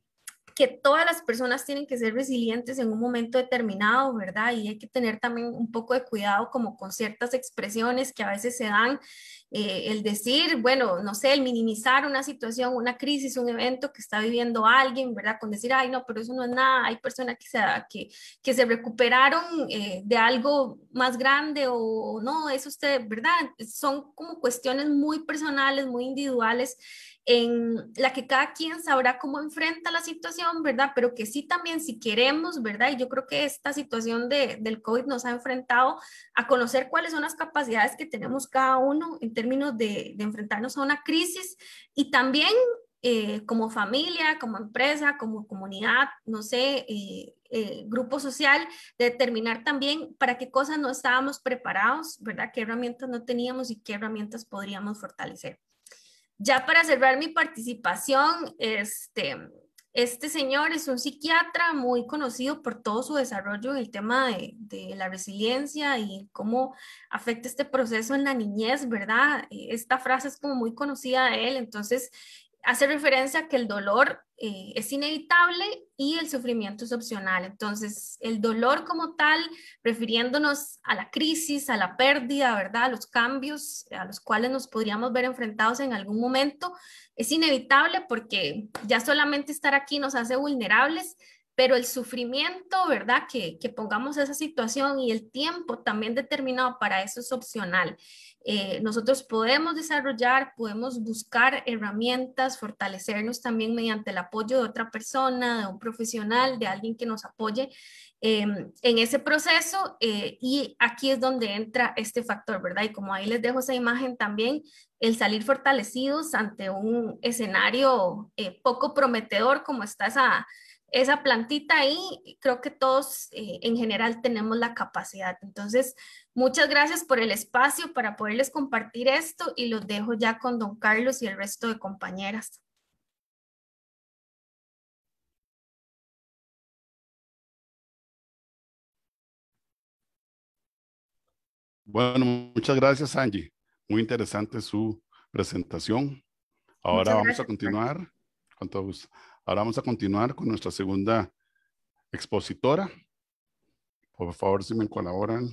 que todas las personas tienen que ser resilientes en un momento determinado, ¿verdad? Y hay que tener también un poco de cuidado como con ciertas expresiones que a veces se dan, eh, el decir, bueno, no sé, el minimizar una situación, una crisis, un evento que está viviendo alguien, ¿verdad? Con decir, ay, no, pero eso no es nada, hay personas que se, que, que se recuperaron eh, de algo más grande o no, eso usted, ¿verdad? Son como cuestiones muy personales, muy individuales, en la que cada quien sabrá cómo enfrenta la situación, ¿verdad? Pero que sí también si queremos, ¿verdad? Y yo creo que esta situación de, del COVID nos ha enfrentado a conocer cuáles son las capacidades que tenemos cada uno en términos de, de enfrentarnos a una crisis y también eh, como familia, como empresa, como comunidad, no sé, eh, eh, grupo social, de determinar también para qué cosas no estábamos preparados, ¿verdad? Qué herramientas no teníamos y qué herramientas podríamos fortalecer. Ya para cerrar mi participación, este, este señor es un psiquiatra muy conocido por todo su desarrollo en el tema de, de la resiliencia y cómo afecta este proceso en la niñez, ¿verdad? Esta frase es como muy conocida de él, entonces hace referencia a que el dolor eh, es inevitable y el sufrimiento es opcional. Entonces, el dolor como tal, refiriéndonos a la crisis, a la pérdida, ¿verdad? A los cambios a los cuales nos podríamos ver enfrentados en algún momento, es inevitable porque ya solamente estar aquí nos hace vulnerables, pero el sufrimiento, ¿verdad? Que, que pongamos esa situación y el tiempo también determinado para eso es opcional. Eh, nosotros podemos desarrollar, podemos buscar herramientas, fortalecernos también mediante el apoyo de otra persona, de un profesional, de alguien que nos apoye eh, en ese proceso eh, y aquí es donde entra este factor, ¿verdad? Y como ahí les dejo esa imagen también, el salir fortalecidos ante un escenario eh, poco prometedor como está esa... esa plantita ahí, creo que todos eh, en general tenemos la capacidad. Entonces, muchas gracias por el espacio para poderles compartir esto y los dejo ya con don Carlos y el resto de compañeras. Bueno, muchas gracias, Angie. Muy interesante su presentación. Ahora vamos gracias, a continuar. Con todo gusto. Ahora vamos a continuar con nuestra segunda expositora. Por favor, si me colaboran.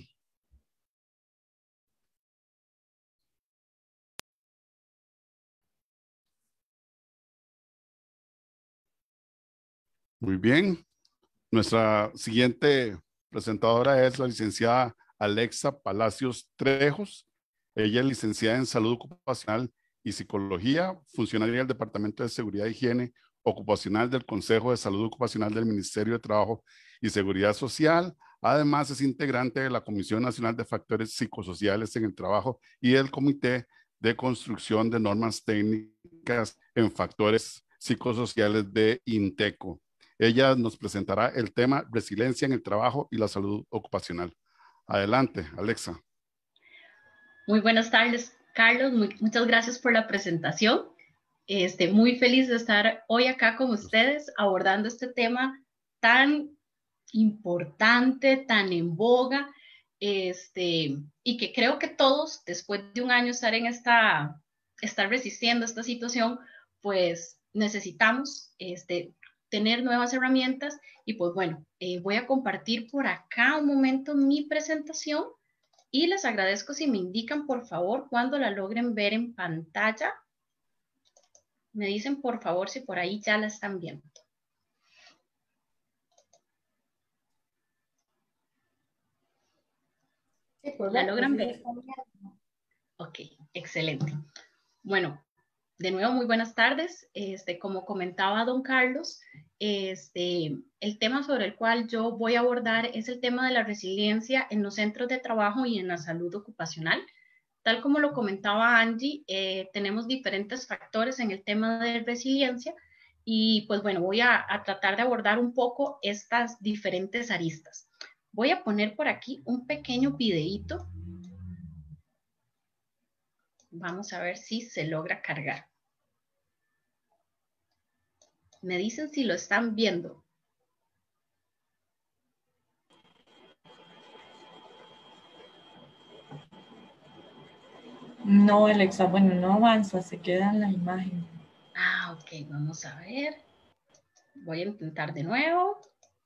Muy bien. Nuestra siguiente presentadora es la licenciada Alexa Palacios Trejos. Ella es licenciada en Salud Ocupacional y Psicología, funcionaria del Departamento de Seguridad e Higiene Ocupacional del Consejo de Salud Ocupacional del Ministerio de Trabajo y Seguridad Social. Además, es integrante de la Comisión Nacional de Factores Psicosociales en el Trabajo y del Comité de Construcción de Normas Técnicas en Factores Psicosociales de INTECO. Ella nos presentará el tema resiliencia en el trabajo y la salud ocupacional. Adelante, Alexa. Muy buenas tardes, Carlos. Muy, muchas gracias por la presentación. Este, muy feliz de estar hoy acá con ustedes abordando este tema tan importante, tan en boga, este, y que creo que todos, después de un año estar en esta, estar resistiendo esta situación, pues necesitamos este, tener nuevas herramientas. Y pues bueno, eh, voy a compartir por acá un momento mi presentación y les agradezco si me indican por favor cuando la logren ver en pantalla. Me dicen por favor si por ahí ya la están viendo. Sí, correcto, ¿La logran sí, ver? Ok, excelente. Bueno, de nuevo, muy buenas tardes. Este, como comentaba don Carlos, este, el tema sobre el cual yo voy a abordar es el tema de la resiliencia en los centros de trabajo y en la salud ocupacional. Tal como lo comentaba Angie, eh, tenemos diferentes factores en el tema de resiliencia y pues bueno, voy a, a tratar de abordar un poco estas diferentes aristas. Voy a poner por aquí un pequeño videíto. Vamos a ver si se logra cargar. Me dicen si lo están viendo. No, Alexa, bueno, no avanza, se queda en la imagen. Ah, ok, vamos a ver. Voy a intentar de nuevo.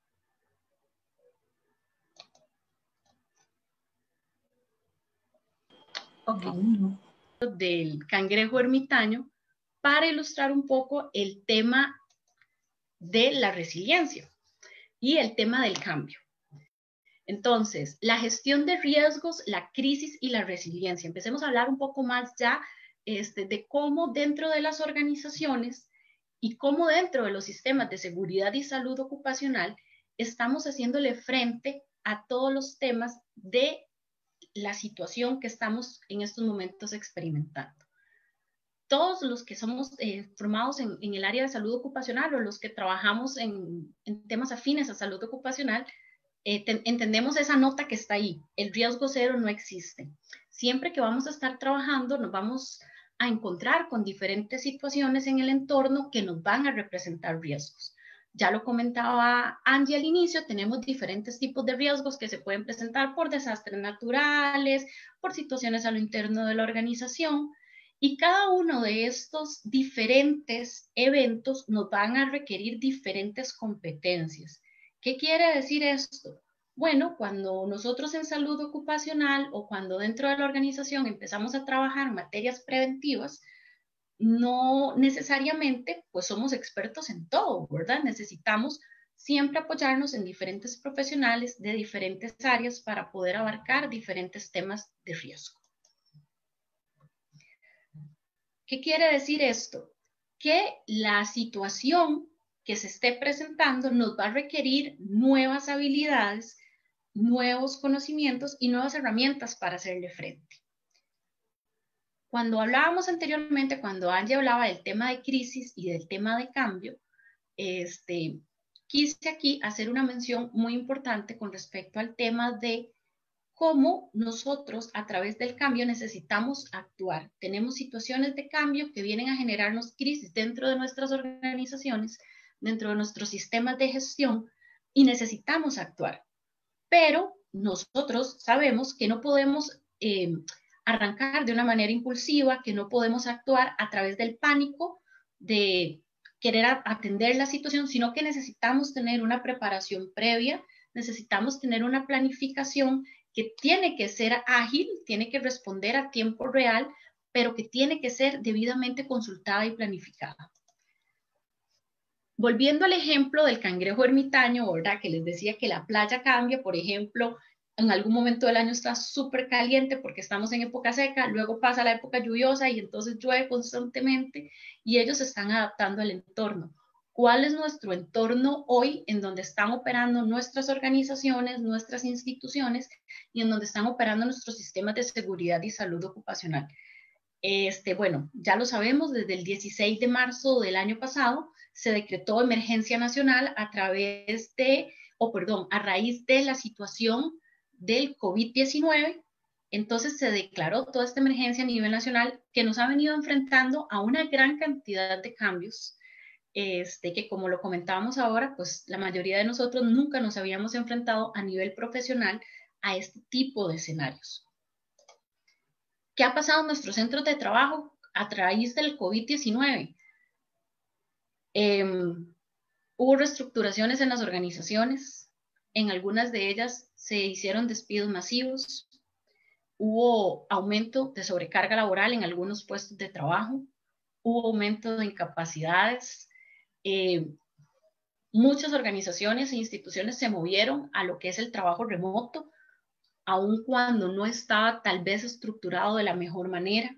Ok. Del cangrejo ermitaño para ilustrar un poco el tema de la resiliencia y el tema del cambio. Entonces, la gestión de riesgos, la crisis y la resiliencia. Empecemos a hablar un poco más ya este, de cómo dentro de las organizaciones y cómo dentro de los sistemas de seguridad y salud ocupacional estamos haciéndole frente a todos los temas de la situación que estamos en estos momentos experimentando. Todos los que somos eh, formados en, en el área de salud ocupacional o los que trabajamos en, en temas afines a salud ocupacional, Eh, te, entendemos esa nota que está ahí, el riesgo cero no existe. Siempre que vamos a estar trabajando nos vamos a encontrar con diferentes situaciones en el entorno que nos van a representar riesgos. Ya lo comentaba Angie al inicio, tenemos diferentes tipos de riesgos que se pueden presentar por desastres naturales, por situaciones a lo interno de la organización, y cada uno de estos diferentes eventos nos van a requerir diferentes competencias. ¿Qué quiere decir esto? Bueno, cuando nosotros en salud ocupacional o cuando dentro de la organización empezamos a trabajar materias preventivas, no necesariamente pues somos expertos en todo, ¿verdad? Necesitamos siempre apoyarnos en diferentes profesionales de diferentes áreas para poder abarcar diferentes temas de riesgo. ¿Qué quiere decir esto? Que la situación que se esté presentando nos va a requerir nuevas habilidades, nuevos conocimientos y nuevas herramientas para hacerle frente. Cuando hablábamos anteriormente, cuando Angie hablaba del tema de crisis y del tema de cambio, este, quise aquí hacer una mención muy importante con respecto al tema de cómo nosotros a través del cambio necesitamos actuar. Tenemos situaciones de cambio que vienen a generarnos crisis dentro de nuestras organizaciones, dentro de nuestros sistemas de gestión y necesitamos actuar. Pero nosotros sabemos que no podemos eh, arrancar de una manera impulsiva, que no podemos actuar a través del pánico, de querer atender la situación, sino que necesitamos tener una preparación previa, necesitamos tener una planificación que tiene que ser ágil, tiene que responder a tiempo real, pero que tiene que ser debidamente consultada y planificada. Volviendo al ejemplo del cangrejo ermitaño, ¿verdad? Que les decía que la playa cambia, por ejemplo, en algún momento del año está súper caliente porque estamos en época seca, luego pasa la época lluviosa y entonces llueve constantemente y ellos se están adaptando al entorno. ¿Cuál es nuestro entorno hoy en donde están operando nuestras organizaciones, nuestras instituciones y en donde están operando nuestros sistemas de seguridad y salud ocupacional? Este, bueno, ya lo sabemos, desde el dieciséis de marzo del año pasado se decretó emergencia nacional a través de, o perdón, a raíz de la situación del COVID diecinueve. Entonces se declaró toda esta emergencia a nivel nacional que nos ha venido enfrentando a una gran cantidad de cambios, este, que como lo comentábamos ahora, pues la mayoría de nosotros nunca nos habíamos enfrentado a nivel profesional a este tipo de escenarios. ¿Qué ha pasado en nuestros centros de trabajo a raíz del COVID diecinueve? Eh, hubo reestructuraciones en las organizaciones, en algunas de ellas se hicieron despidos masivos, hubo aumento de sobrecarga laboral en algunos puestos de trabajo, hubo aumento de incapacidades, eh, muchas organizaciones e instituciones se movieron a lo que es el trabajo remoto, aun cuando no estaba tal vez estructurado de la mejor manera.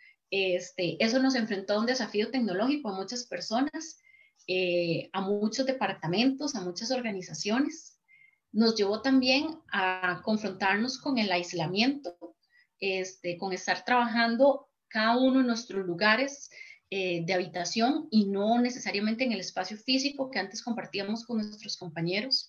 Este, eso nos enfrentó a un desafío tecnológico a muchas personas, eh, a muchos departamentos, a muchas organizaciones. Nos llevó también a confrontarnos con el aislamiento, este, con estar trabajando cada uno en nuestros lugares eh, de habitación y no necesariamente en el espacio físico que antes compartíamos con nuestros compañeros.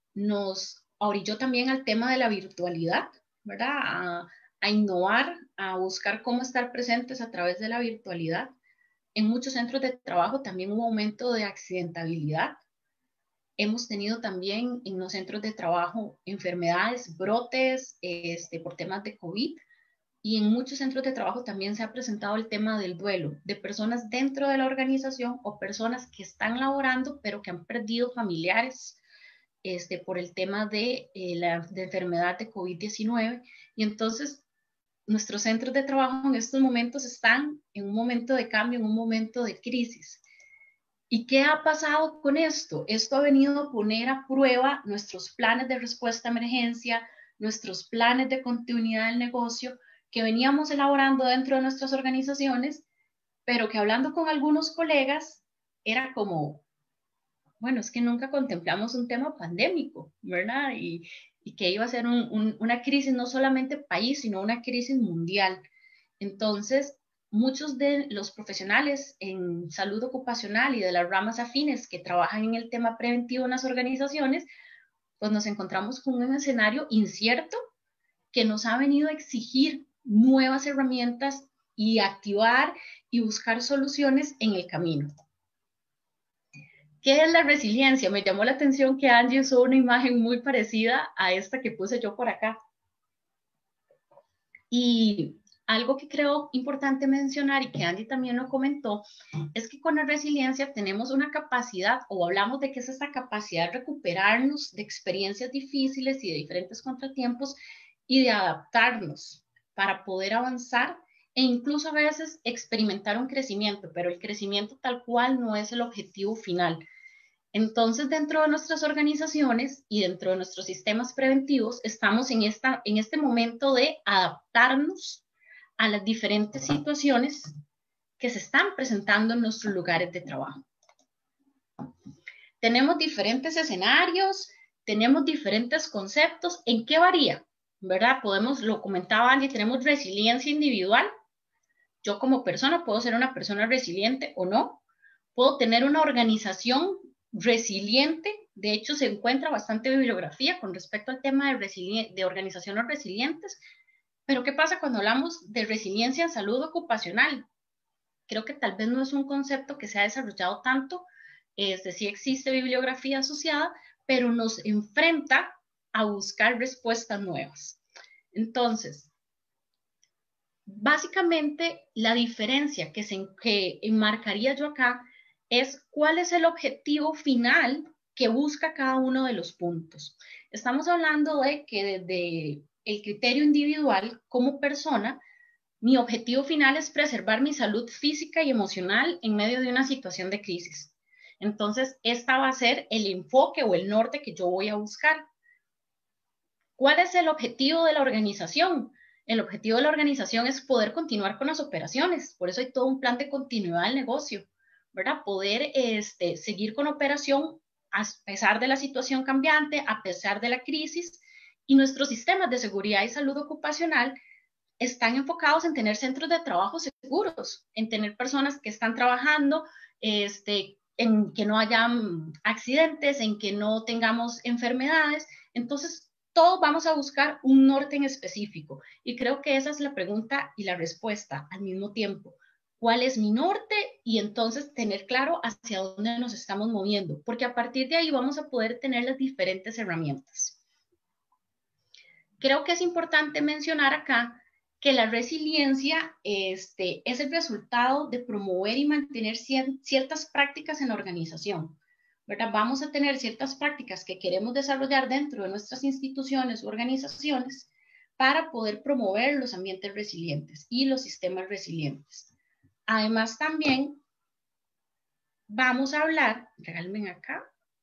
Nos orilló también al tema de la virtualidad, ¿verdad? A, a innovar, a buscar cómo estar presentes a través de la virtualidad. En muchos centros de trabajo también hubo aumento de accidentabilidad. Hemos tenido también en los centros de trabajo enfermedades, brotes este, por temas de COVID. Y en muchos centros de trabajo también se ha presentado el tema del duelo de personas dentro de la organización o personas que están laborando pero que han perdido familiares este, por el tema de eh, la de enfermedad de COVID diecinueve. Y entonces nuestros centros de trabajo en estos momentos están en un momento de cambio, en un momento de crisis. ¿Y qué ha pasado con esto? Esto ha venido a poner a prueba nuestros planes de respuesta a emergencia, nuestros planes de continuidad del negocio que veníamos elaborando dentro de nuestras organizaciones, pero que hablando con algunos colegas era como, bueno, es que nunca contemplamos un tema pandémico, ¿verdad? Y, y que iba a ser un, un, una crisis no solamente país, sino una crisis mundial. Entonces, muchos de los profesionales en salud ocupacional y de las ramas afines que trabajan en el tema preventivo en las organizaciones, pues nos encontramos con un escenario incierto que nos ha venido a exigir nuevas herramientas y activar y buscar soluciones en el camino. ¿Qué es la resiliencia? Me llamó la atención que Angie usó una imagen muy parecida a esta que puse yo por acá. Y algo que creo importante mencionar y que Angie también lo comentó, es que con la resiliencia tenemos una capacidad, o hablamos de que es esta capacidad de recuperarnos de experiencias difíciles y de diferentes contratiempos y de adaptarnos para poder avanzar e incluso a veces experimentar un crecimiento, pero el crecimiento tal cual no es el objetivo final. Entonces, dentro de nuestras organizaciones y dentro de nuestros sistemas preventivos, estamos en, esta, en este momento de adaptarnos a las diferentes situaciones que se están presentando en nuestros lugares de trabajo. Tenemos diferentes escenarios, tenemos diferentes conceptos. ¿En qué varía? ¿Verdad? Podemos, lo comentaba Angie, tenemos resiliencia individual. Yo como persona puedo ser una persona resiliente o no. Puedo tener una organización resiliente. De hecho, se encuentra bastante bibliografía con respecto al tema de, de organizaciones resilientes. Pero ¿qué pasa cuando hablamos de resiliencia en salud ocupacional? Creo que tal vez no es un concepto que se ha desarrollado tanto. Es decir, existe bibliografía asociada, pero nos enfrenta a buscar respuestas nuevas. Entonces, básicamente la diferencia que, se, que enmarcaría yo acá es cuál es el objetivo final que busca cada uno de los puntos. Estamos hablando de que desde el criterio individual como persona, mi objetivo final es preservar mi salud física y emocional en medio de una situación de crisis. Entonces, esta va a ser el enfoque o el norte que yo voy a buscar. ¿Cuál es el objetivo de la organización? El objetivo de la organización es poder continuar con las operaciones. Por eso hay todo un plan de continuidad del negocio, ¿verdad? Poder este, seguir con operación a pesar de la situación cambiante, a pesar de la crisis, y nuestros sistemas de seguridad y salud ocupacional están enfocados en tener centros de trabajo seguros, en tener personas que están trabajando, este, en que no haya accidentes, en que no tengamos enfermedades. Entonces, todos vamos a buscar un norte en específico. Y creo que esa es la pregunta y la respuesta al mismo tiempo. ¿Cuál es mi norte? Y entonces tener claro hacia dónde nos estamos moviendo, porque a partir de ahí vamos a poder tener las diferentes herramientas. Creo que es importante mencionar acá que la resiliencia este, es el resultado de promover y mantener ciertas prácticas en la organización, ¿verdad? Vamos a tener ciertas prácticas que queremos desarrollar dentro de nuestras instituciones u organizaciones para poder promover los ambientes resilientes y los sistemas resilientes. Además, también vamos a hablar, regálenme acá.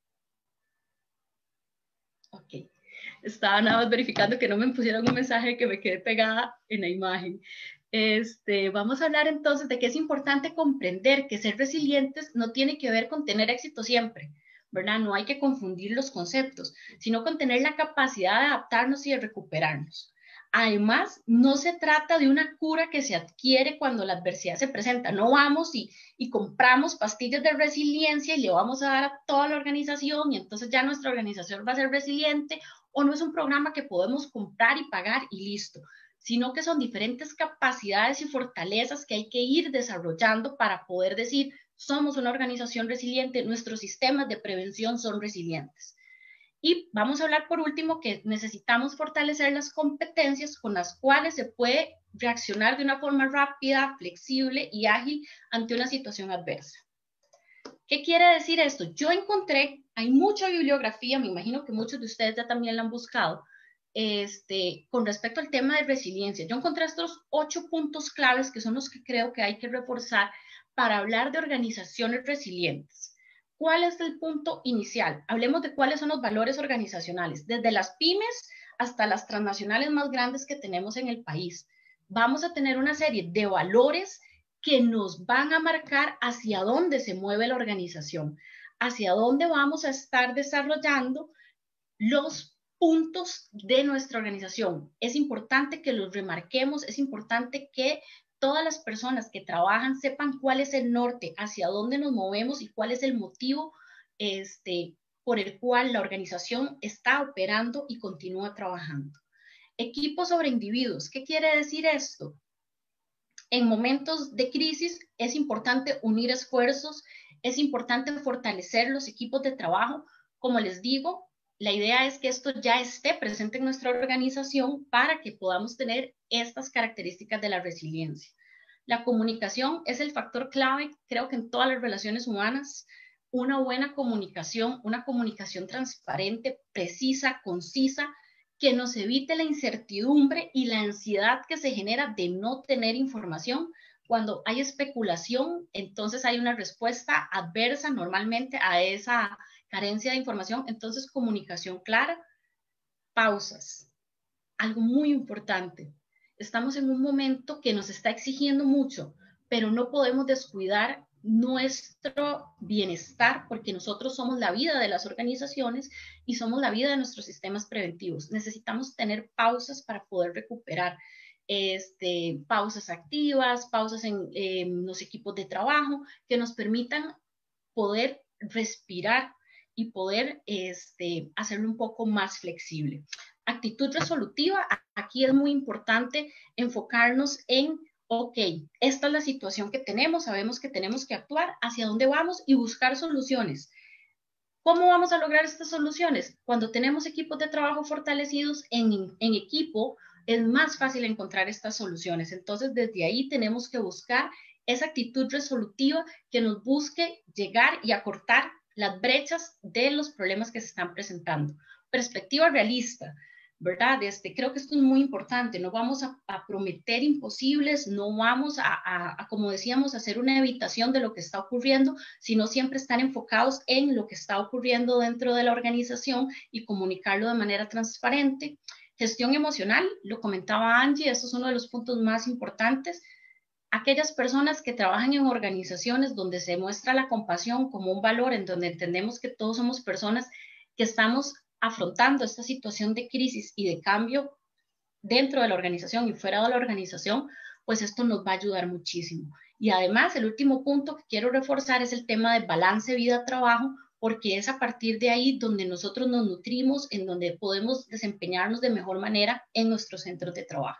Ok. Estaba nada más verificando que no me pusieron un mensaje que me quede pegada en la imagen. Este, vamos a hablar entonces de que es importante comprender que ser resilientes no tiene que ver con tener éxito siempre, ¿verdad? No hay que confundir los conceptos, sino con tener la capacidad de adaptarnos y de recuperarnos. Además, no se trata de una cura que se adquiere cuando la adversidad se presenta. No vamos y, y compramos pastillas de resiliencia y le vamos a dar a toda la organización y entonces ya nuestra organización va a ser resiliente, o no es un programa que podemos comprar y pagar y listo, sino que son diferentes capacidades y fortalezas que hay que ir desarrollando para poder decir, somos una organización resiliente, nuestros sistemas de prevención son resilientes. Y vamos a hablar por último que necesitamos fortalecer las competencias con las cuales se puede reaccionar de una forma rápida, flexible y ágil ante una situación adversa. ¿Qué quiere decir esto? Yo encontré, hay mucha bibliografía, me imagino que muchos de ustedes ya también la han buscado, este, con respecto al tema de resiliencia. Yo encontré estos ocho puntos claves que son los que creo que hay que reforzar para hablar de organizaciones resilientes. ¿Cuál es el punto inicial? Hablemos de cuáles son los valores organizacionales, desde las pymes hasta las transnacionales más grandes que tenemos en el país. Vamos a tener una serie de valores que nos van a marcar hacia dónde se mueve la organización, hacia dónde vamos a estar desarrollando los puntos de nuestra organización. Es importante que los remarquemos, es importante que todas las personas que trabajan sepan cuál es el norte, hacia dónde nos movemos y cuál es el motivo este, por el cual la organización está operando y continúa trabajando. Equipo sobre individuos. ¿Qué quiere decir esto? En momentos de crisis es importante unir esfuerzos, es importante fortalecer los equipos de trabajo. Como les digo, la idea es que esto ya esté presente en nuestra organización para que podamos tener estas características de la resiliencia. La comunicación es el factor clave, creo que en todas las relaciones humanas. Una buena comunicación, una comunicación transparente, precisa, concisa, que nos evite la incertidumbre y la ansiedad que se genera de no tener información. Cuando hay especulación, entonces hay una respuesta adversa normalmente a esa carencia de información. Entonces, comunicación clara, pausas. Algo muy importante. Estamos en un momento que nos está exigiendo mucho, pero no podemos descuidar nuestro bienestar porque nosotros somos la vida de las organizaciones y somos la vida de nuestros sistemas preventivos. Necesitamos tener pausas para poder recuperar, este, pausas activas, pausas en eh, los equipos de trabajo que nos permitan poder respirar y poder este, hacerlo un poco más flexible. Actitud resolutiva, aquí es muy importante enfocarnos en ok, esta es la situación que tenemos, sabemos que tenemos que actuar, hacia dónde vamos y buscar soluciones. ¿Cómo vamos a lograr estas soluciones? Cuando tenemos equipos de trabajo fortalecidos en, en equipo, es más fácil encontrar estas soluciones. Entonces, desde ahí tenemos que buscar esa actitud resolutiva que nos busque llegar y acortar las brechas de los problemas que se están presentando. Perspectiva realista. ¿Verdad? Este, creo que esto es muy importante, no vamos a, a prometer imposibles, no vamos a, a, a, como decíamos, a hacer una evitación de lo que está ocurriendo, sino siempre estar enfocados en lo que está ocurriendo dentro de la organización y comunicarlo de manera transparente. Gestión emocional, lo comentaba Angie, eso es uno de los puntos más importantes. Aquellas personas que trabajan en organizaciones donde se muestra la compasión como un valor, en donde entendemos que todos somos personas que estamos afrontando esta situación de crisis y de cambio, dentro de la organización y fuera de la organización, pues esto nos va a ayudar muchísimo. Y además, el último punto que quiero reforzar es el tema de balance vida-trabajo, porque es a partir de ahí donde nosotros nos nutrimos, en donde podemos desempeñarnos de mejor manera en nuestros centros de trabajo.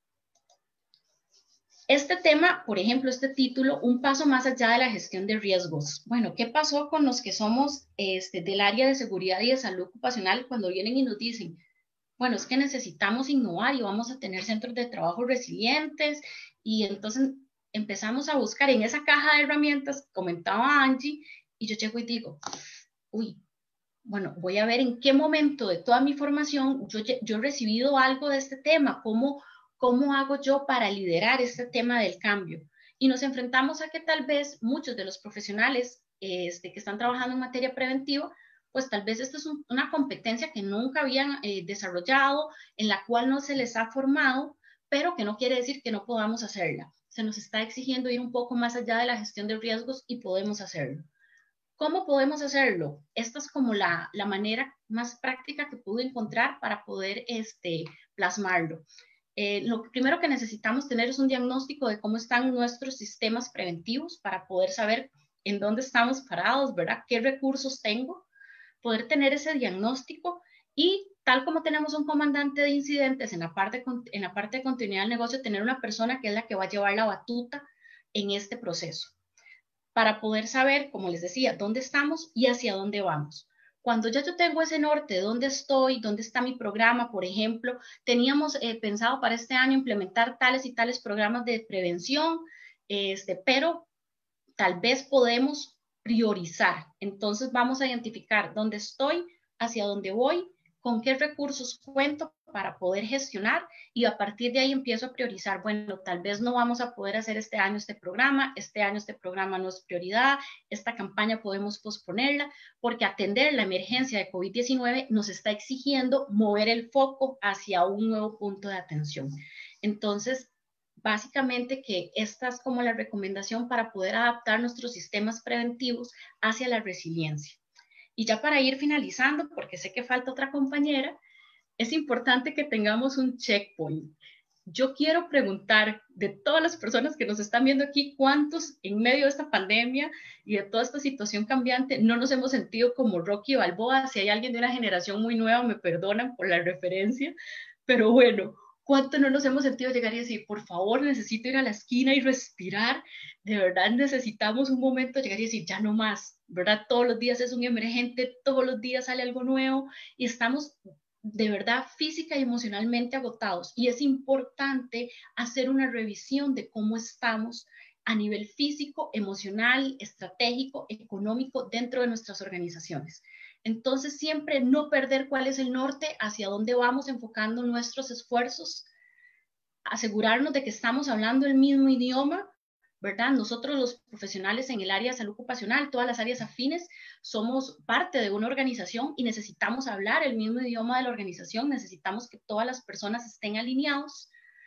Este tema, por ejemplo, este título, un paso más allá de la gestión de riesgos. Bueno, ¿qué pasó con los que somos este, del área de seguridad y de salud ocupacional cuando vienen y nos dicen, bueno, es que necesitamos innovar y vamos a tener centros de trabajo resilientes? Y entonces empezamos a buscar en esa caja de herramientas, comentaba Angie, y yo llego y digo, uy, bueno, voy a ver en qué momento de toda mi formación yo, yo he recibido algo de este tema, cómo... ¿Cómo hago yo para liderar este tema del cambio? Y nos enfrentamos a que tal vez muchos de los profesionales este, que están trabajando en materia preventiva, pues tal vez esto es un, una competencia que nunca habían eh, desarrollado, en la cual no se les ha formado, pero que no quiere decir que no podamos hacerla. Se nos está exigiendo ir un poco más allá de la gestión de riesgos y podemos hacerlo. ¿Cómo podemos hacerlo? Esta es como la, la manera más práctica que pude encontrar para poder este, plasmarlo. Eh, lo primero que necesitamos tener es un diagnóstico de cómo están nuestros sistemas preventivos para poder saber en dónde estamos parados, ¿verdad? ¿Qué recursos tengo? Poder tener ese diagnóstico y tal como tenemos un comandante de incidentes en la parte, en la parte de continuidad del negocio, tener una persona que es la que va a llevar la batuta en este proceso para poder saber, como les decía, dónde estamos y hacia dónde vamos. Cuando ya yo tengo ese norte, dónde estoy, dónde está mi programa, por ejemplo, teníamos eh, pensado para este año implementar tales y tales programas de prevención, este, pero tal vez podemos priorizar. Entonces vamos a identificar dónde estoy, hacia dónde voy, con qué recursos cuento para poder gestionar y a partir de ahí empiezo a priorizar, bueno, tal vez no vamos a poder hacer este año este programa, este año este programa no es prioridad, esta campaña podemos posponerla, porque atender la emergencia de COVID diecinueve nos está exigiendo mover el foco hacia un nuevo punto de atención. Entonces, básicamente que esta es como la recomendación para poder adaptar nuestros sistemas preventivos hacia la resiliencia. Y ya para ir finalizando, porque sé que falta otra compañera, es importante que tengamos un checkpoint. Yo quiero preguntar de todas las personas que nos están viendo aquí, ¿cuántos en medio de esta pandemia y de toda esta situación cambiante no nos hemos sentido como Rocky Balboa? Si hay alguien de una generación muy nueva, me perdonan por la referencia, pero bueno, ¿cuánto no nos hemos sentido llegar y decir, por favor, necesito ir a la esquina y respirar? De verdad necesitamos un momento de llegar y decir, ya no más, ¿verdad? Todos los días es un emergente, todos los días sale algo nuevo y estamos de verdad física y emocionalmente agotados. Y es importante hacer una revisión de cómo estamos a nivel físico, emocional, estratégico, económico dentro de nuestras organizaciones. Entonces, siempre no perder cuál es el norte, hacia dónde vamos enfocando nuestros esfuerzos, asegurarnos de que estamos hablando el mismo idioma, ¿verdad? Nosotros los profesionales en el área de salud ocupacional, todas las áreas afines, somos parte de una organización y necesitamos hablar el mismo idioma de la organización, necesitamos que todas las personas estén alineados.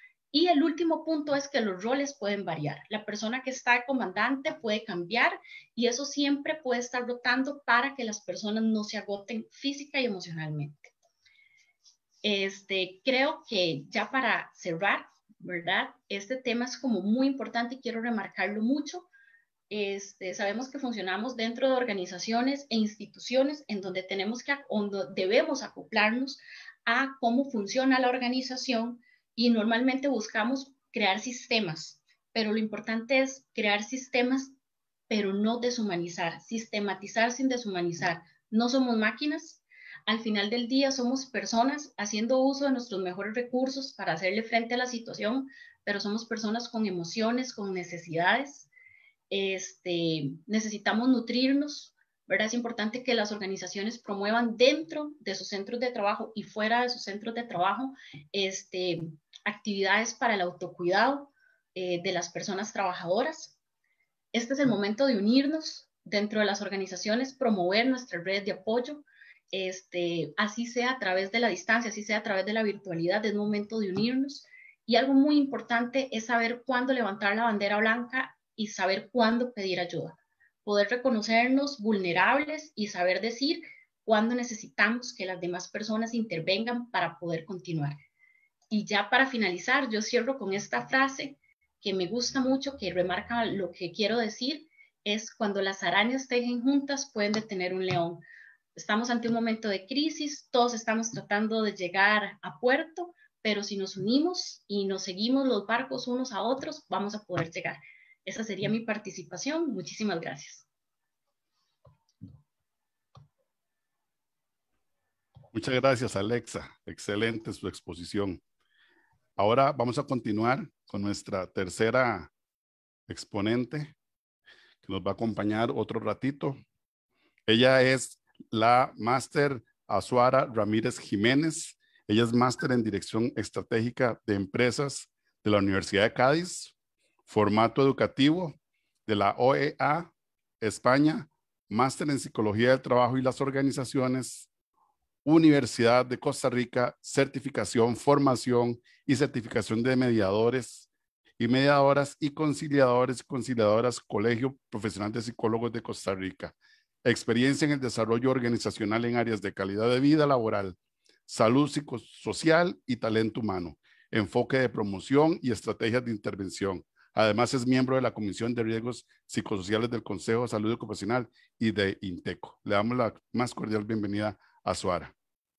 Y el último punto es que los roles pueden variar. La persona que está de comandante puede cambiar y eso siempre puede estar rotando para que las personas no se agoten física y emocionalmente. Este, creo que ya para cerrar, ¿verdad? Este tema es como muy importante y quiero remarcarlo mucho. Este, sabemos que funcionamos dentro de organizaciones e instituciones en donde, tenemos que, donde debemos acoplarnos a cómo funciona la organización y normalmente buscamos crear sistemas, pero lo importante es crear sistemas, pero no deshumanizar, sistematizar sin deshumanizar. No somos máquinas. Al final del día somos personas haciendo uso de nuestros mejores recursos para hacerle frente a la situación, pero somos personas con emociones, con necesidades. Este, necesitamos nutrirnos, ¿verdad? Es importante que las organizaciones promuevan dentro de sus centros de trabajo y fuera de sus centros de trabajo este, actividades para el autocuidado eh, de las personas trabajadoras. Este es el momento de unirnos dentro de las organizaciones, promover nuestras redes de apoyo, Este, así sea a través de la distancia, así sea a través de la virtualidad, es momento de unirnos. Y algo muy importante es saber cuándo levantar la bandera blanca y saber cuándo pedir ayuda. Poder reconocernos vulnerables y saber decir cuándo necesitamos que las demás personas intervengan para poder continuar. y ya para finalizar, yo cierro con esta frase que me gusta mucho, que remarca lo que quiero decir, es cuando las arañas tejen juntas pueden detener un león. Estamos ante un momento de crisis, todos estamos tratando de llegar a puerto, pero si nos unimos y nos seguimos los barcos unos a otros, vamos a poder llegar. Esa sería mi participación. Muchísimas gracias. Muchas gracias, Alexa. Excelente su exposición. Ahora vamos a continuar con nuestra tercera exponente, que nos va a acompañar otro ratito. Ella es la máster Azuara Ramírez Jiménez. Ella es máster en Dirección Estratégica de Empresas de la Universidad de Cádiz, formato educativo de la O E A España, máster en Psicología del Trabajo y las Organizaciones, Universidad de Costa Rica, certificación, formación y certificación de mediadores y mediadoras y conciliadores y conciliadoras, Colegio Profesional de Psicólogos de Costa Rica. Experiencia en el desarrollo organizacional en áreas de calidad de vida laboral, salud psicosocial y talento humano, enfoque de promoción y estrategias de intervención. Además es miembro de la Comisión de Riesgos Psicosociales del Consejo de Salud Ocupacional y de INTECO. Le damos la más cordial bienvenida a Azuara.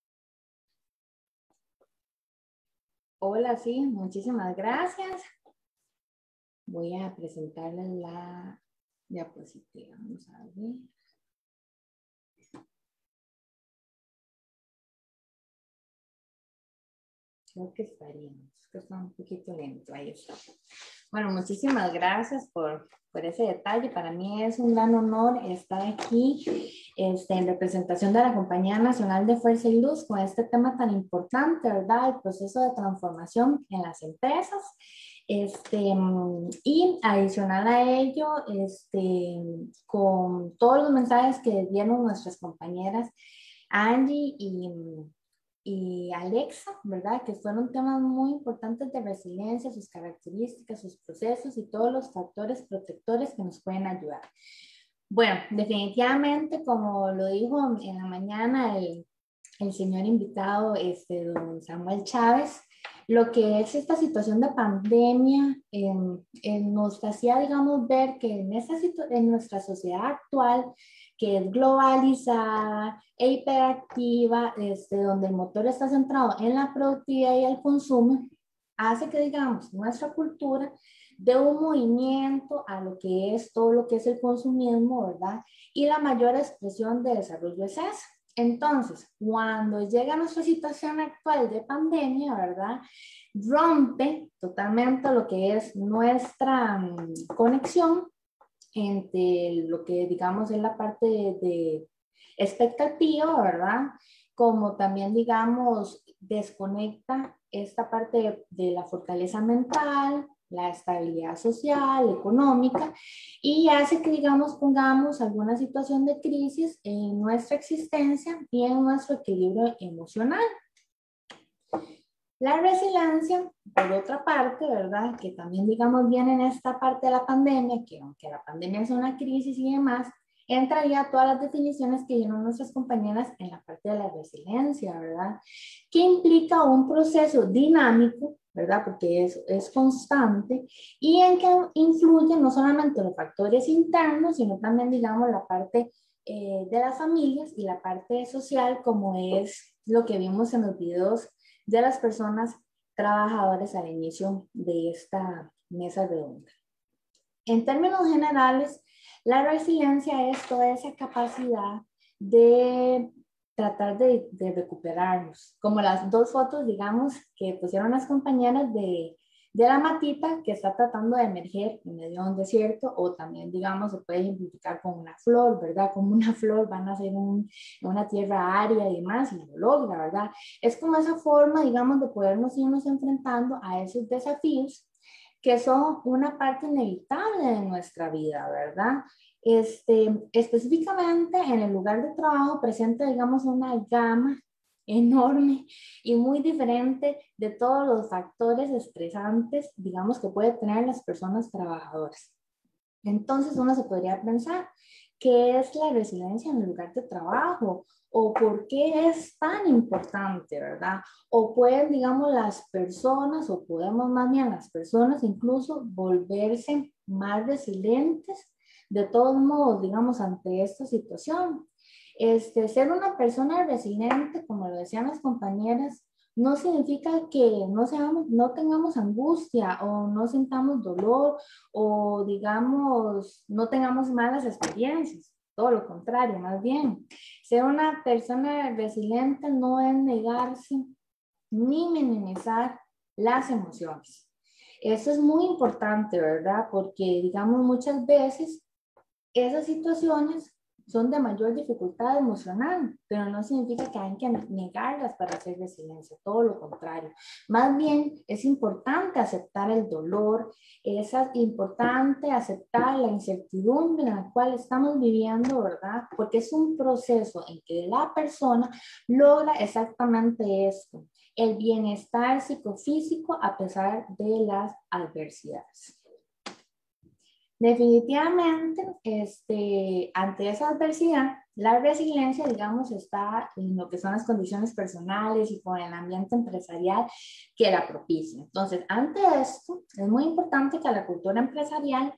Hola, sí, muchísimas gracias. Voy a presentarles la diapositiva. Vamos a ver. Creo que estaríamos, que está un poquito lento, ahí está. Bueno, muchísimas gracias por, por ese detalle. Para mí es un gran honor estar aquí este, en representación de la Compañía Nacional de Fuerza y Luz con este tema tan importante, ¿verdad? El proceso de transformación en las empresas. Este, y adicional a ello, este, con todos los mensajes que dieron nuestras compañeras Angie y... y Alexa, ¿verdad? Que fueron temas muy importantes de resiliencia, sus características, sus procesos y todos los factores protectores que nos pueden ayudar. Bueno, definitivamente, como lo dijo en la mañana el, el señor invitado, este, don Samuel Chávez, lo que es esta situación de pandemia eh, eh, nos hacía, digamos, ver que en, esta en nuestra sociedad actual, que es globalizada e hiperactiva, este, donde el motor está centrado en la productividad y el consumo, hace que, digamos, nuestra cultura dé un movimiento a lo que es todo lo que es el consumismo, ¿verdad? Y la mayor expresión de desarrollo es esa. Entonces, cuando llega nuestra situación actual de pandemia, ¿verdad? Rompe totalmente lo que es nuestra um, conexión entre lo que digamos es la parte de, de expectativa, ¿verdad? Como también digamos desconecta esta parte de, de la fortaleza mental, la estabilidad social, económica, y hace que digamos pongamos alguna situación de crisis en nuestra existencia y en nuestro equilibrio emocional. La resiliencia, por otra parte, ¿verdad? Que también, digamos, viene en esta parte de la pandemia, que aunque la pandemia es una crisis y demás, entra ya todas las definiciones que dieron nuestras compañeras en la parte de la resiliencia, ¿verdad? Que implica un proceso dinámico, ¿verdad? Porque es, es constante y en que influyen no solamente los factores internos, sino también, digamos, la parte eh, de las familias y la parte social, como es lo que vimos en los videos de las personas trabajadoras al inicio de esta mesa redonda. En términos generales, la resiliencia es toda esa capacidad de tratar de, de recuperarnos, como las dos fotos, digamos, que pusieron las compañeras de, de la matita que está tratando de emerger en medio de un desierto, o también, digamos, se puede identificar con una flor, ¿verdad? Como una flor van a ser un, una tierra árida y demás, y lo logra, ¿verdad? Es como esa forma, digamos, de podernos irnos enfrentando a esos desafíos que son una parte inevitable de nuestra vida, ¿verdad? Este, específicamente en el lugar de trabajo presenta, digamos, una gama enorme y muy diferente de todos los factores estresantes, digamos, que puede tener las personas trabajadoras. Entonces uno se podría pensar ¿qué es la resiliencia en el lugar de trabajo? ¿O por qué es tan importante, verdad? O pueden, digamos, las personas, o podemos más bien las personas incluso volverse más resilientes de todos modos, digamos, ante esta situación. Este, ser una persona resiliente, como lo decían las compañeras, no significa que no, seamos, no tengamos angustia o no sintamos dolor o, digamos, no tengamos malas experiencias. Todo lo contrario, más bien. Ser una persona resiliente no es negarse ni minimizar las emociones. Eso es muy importante, ¿verdad? Porque, digamos, muchas veces esas situaciones son de mayor dificultad emocional, pero no significa que hay que negarlas para hacer resiliencia, todo lo contrario. Más bien es importante aceptar el dolor, es importante aceptar la incertidumbre en la cual estamos viviendo, ¿verdad? Porque es un proceso en que la persona logra exactamente esto, el bienestar psicofísico a pesar de las adversidades. Definitivamente, este, ante esa adversidad, la resiliencia, digamos, está en lo que son las condiciones personales y con el ambiente empresarial que la propicia. Entonces, ante esto, es muy importante que la cultura empresarial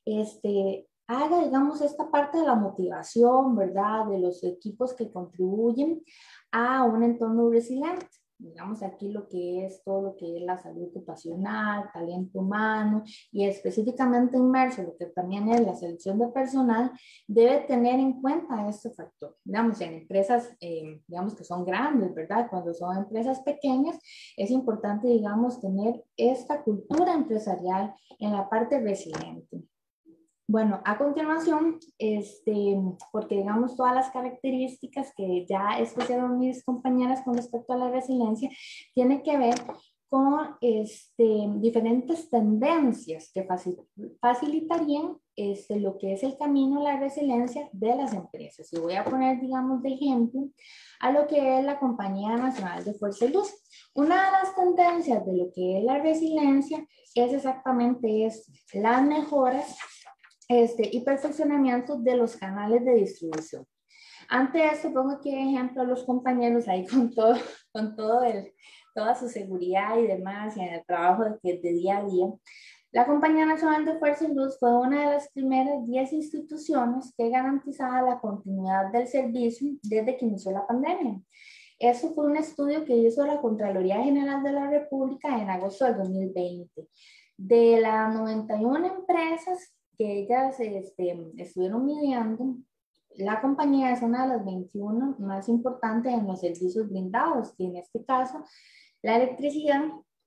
este, haga, digamos, esta parte de la motivación, ¿verdad?, de los equipos que contribuyen a un entorno resiliente. Digamos aquí lo que es todo lo que es la salud ocupacional, talento humano y específicamente inmerso lo que también es la selección de personal, debe tener en cuenta este factor. Digamos, en empresas, eh, digamos que son grandes, ¿verdad? Cuando son empresas pequeñas, es importante, digamos, tener esta cultura empresarial en la parte resiliente. Bueno, a continuación, este, porque digamos todas las características que ya expusieron mis compañeras con respecto a la resiliencia, tiene que ver con este, diferentes tendencias que facil, facilitarían este, lo que es el camino a la resiliencia de las empresas. Y voy a poner, digamos, de ejemplo a lo que es la Compañía Nacional de Fuerza y Luz. Una de las tendencias de lo que es la resiliencia es exactamente esto, las mejoras Este, y perfeccionamiento de los canales de distribución. Ante esto, pongo aquí ejemplo a los compañeros ahí con, todo, con todo el, toda su seguridad y demás, y en el trabajo de, de día a día. La Compañía Nacional de Fuerza y Luz fue una de las primeras diez instituciones que garantizaba la continuidad del servicio desde que inició la pandemia. Eso fue un estudio que hizo la Contraloría General de la República en agosto del dos mil veinte. De las noventa y una empresas que ellas este, estuvieron midiendo, la compañía es una de las veintiuna más importantes en los servicios brindados, y en este caso, la electricidad,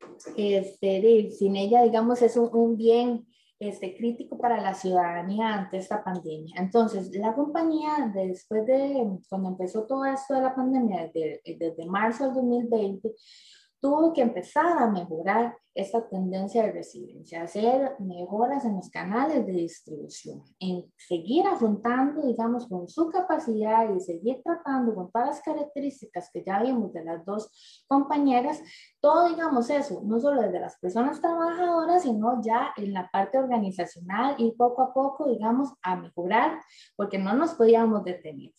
este, de, sin ella, digamos, es un, un bien este, crítico para la ciudadanía ante esta pandemia. Entonces, la compañía, después de, cuando empezó todo esto de la pandemia, desde, desde marzo del dos mil veinte, tuvo que empezar a mejorar esta tendencia de resiliencia, hacer mejoras en los canales de distribución, en seguir afrontando, digamos, con su capacidad y seguir tratando con todas las características que ya vimos de las dos compañeras, todo, digamos, eso, no solo desde las personas trabajadoras, sino ya en la parte organizacional y poco a poco, digamos, a mejorar, porque no nos podíamos detener.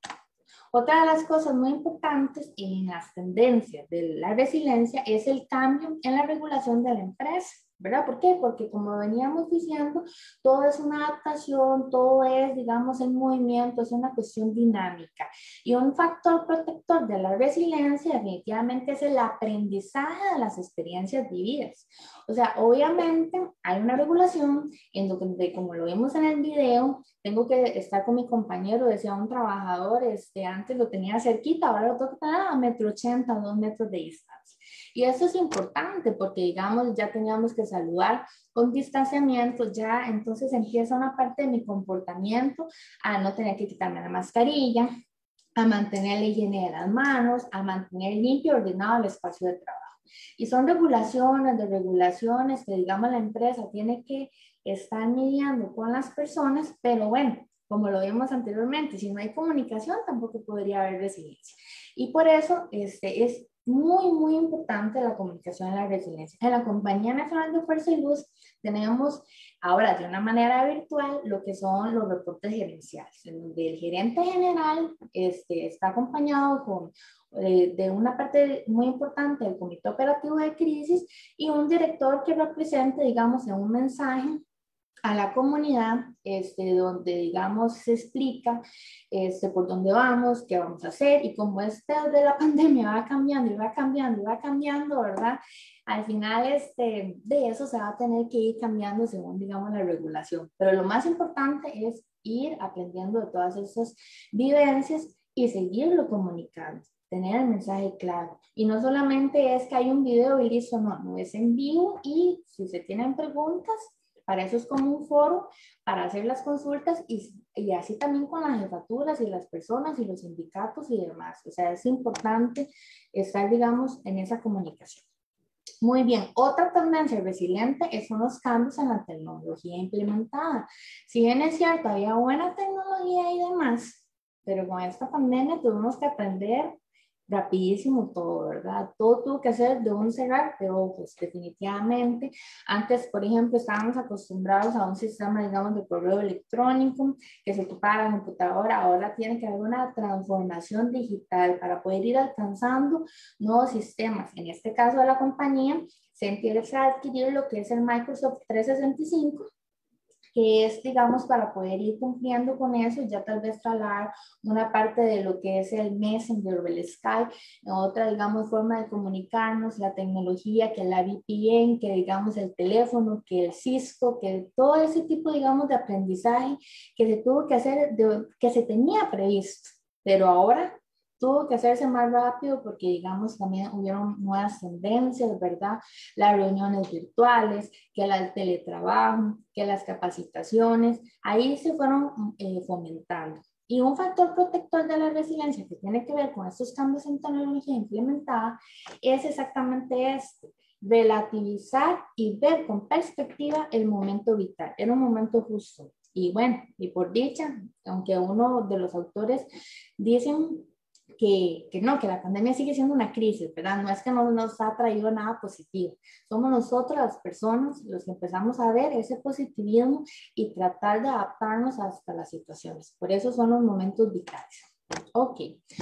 Otra de las cosas muy importantes en las tendencias de la resiliencia es el cambio en la regulación de la empresa, ¿verdad? ¿Por qué? Porque como veníamos diciendo, todo es una adaptación, todo es, digamos, en movimiento, es una cuestión dinámica. Y un factor protector de la resiliencia definitivamente es el aprendizaje de las experiencias vividas. O sea, obviamente hay una regulación en donde, como lo vimos en el video, tengo que estar con mi compañero, decía un trabajador, este, antes lo tenía cerquita, ahora lo tengo que tener a metro ochenta, dos metros de distancia. Y eso es importante porque, digamos, ya teníamos que saludar con distanciamiento, ya entonces empieza una parte de mi comportamiento a no tener que quitarme la mascarilla, a mantener la higiene de las manos, a mantener limpio y ordenado el espacio de trabajo. Y son regulaciones de regulaciones que, digamos, la empresa tiene que estar midiendo con las personas, pero bueno, como lo vimos anteriormente, si no hay comunicación tampoco podría haber resiliencia. Y por eso este, es muy, muy importante la comunicación en la resiliencia. En la Compañía Nacional de Fuerza y Luz tenemos ahora de una manera virtual lo que son los reportes gerenciales, donde el gerente general este, está acompañado con, eh, de una parte muy importante del Comité Operativo de Crisis y un director que represente, digamos, en un mensaje a la comunidad, este, donde, digamos, se explica este, por dónde vamos, qué vamos a hacer, y como este de la pandemia va cambiando y va cambiando y va cambiando, ¿verdad? Al final este, de eso se va a tener que ir cambiando según, digamos, la regulación. Pero lo más importante es ir aprendiendo de todas esas vivencias y seguirlo comunicando, tener el mensaje claro. Y no solamente es que hay un video y listo, no, no es en vivo, y si se tienen preguntas, para eso es como un foro para hacer las consultas y, y así también con las jefaturas y las personas y los sindicatos y demás. O sea, es importante estar, digamos, en esa comunicación. Muy bien, otra tendencia resiliente son los cambios en la tecnología implementada. Si bien es cierto, había buena tecnología y demás, pero con esta pandemia tuvimos que aprender rapidísimo todo, ¿verdad? Todo tuvo que hacer de un cerrar de ojos, definitivamente. Antes, por ejemplo, estábamos acostumbrados a un sistema, digamos, de correo electrónico que se ocupaba la computadora. Ahora tiene que haber una transformación digital para poder ir alcanzando nuevos sistemas. En este caso de la compañía, se empieza a adquirir lo que es el Microsoft trescientos sesenta y cinco, que es, digamos, para poder ir cumpliendo con eso, ya tal vez trasladar una parte de lo que es el Messenger o el Skype, otra, digamos, forma de comunicarnos, la tecnología, que la V P N, que, digamos, el teléfono, que el Cisco, que todo ese tipo, digamos, de aprendizaje que se tuvo que hacer, de, que se tenía previsto, pero ahora tuvo que hacerse más rápido porque, digamos, también hubieron nuevas tendencias, ¿verdad? Las reuniones virtuales, que el teletrabajo, que las capacitaciones, ahí se fueron eh, fomentando. Y un factor protector de la resiliencia que tiene que ver con estos cambios en tecnología implementada es exactamente este: relativizar y ver con perspectiva el momento vital. Era un momento justo. Y bueno, y por dicha, aunque uno de los autores dicen Que, que no, que la pandemia sigue siendo una crisis, ¿verdad? No es que no nos ha traído nada positivo. Somos nosotros las personas los que empezamos a ver ese positivismo y tratar de adaptarnos hasta las situaciones. Por eso son los momentos vitales. Ok.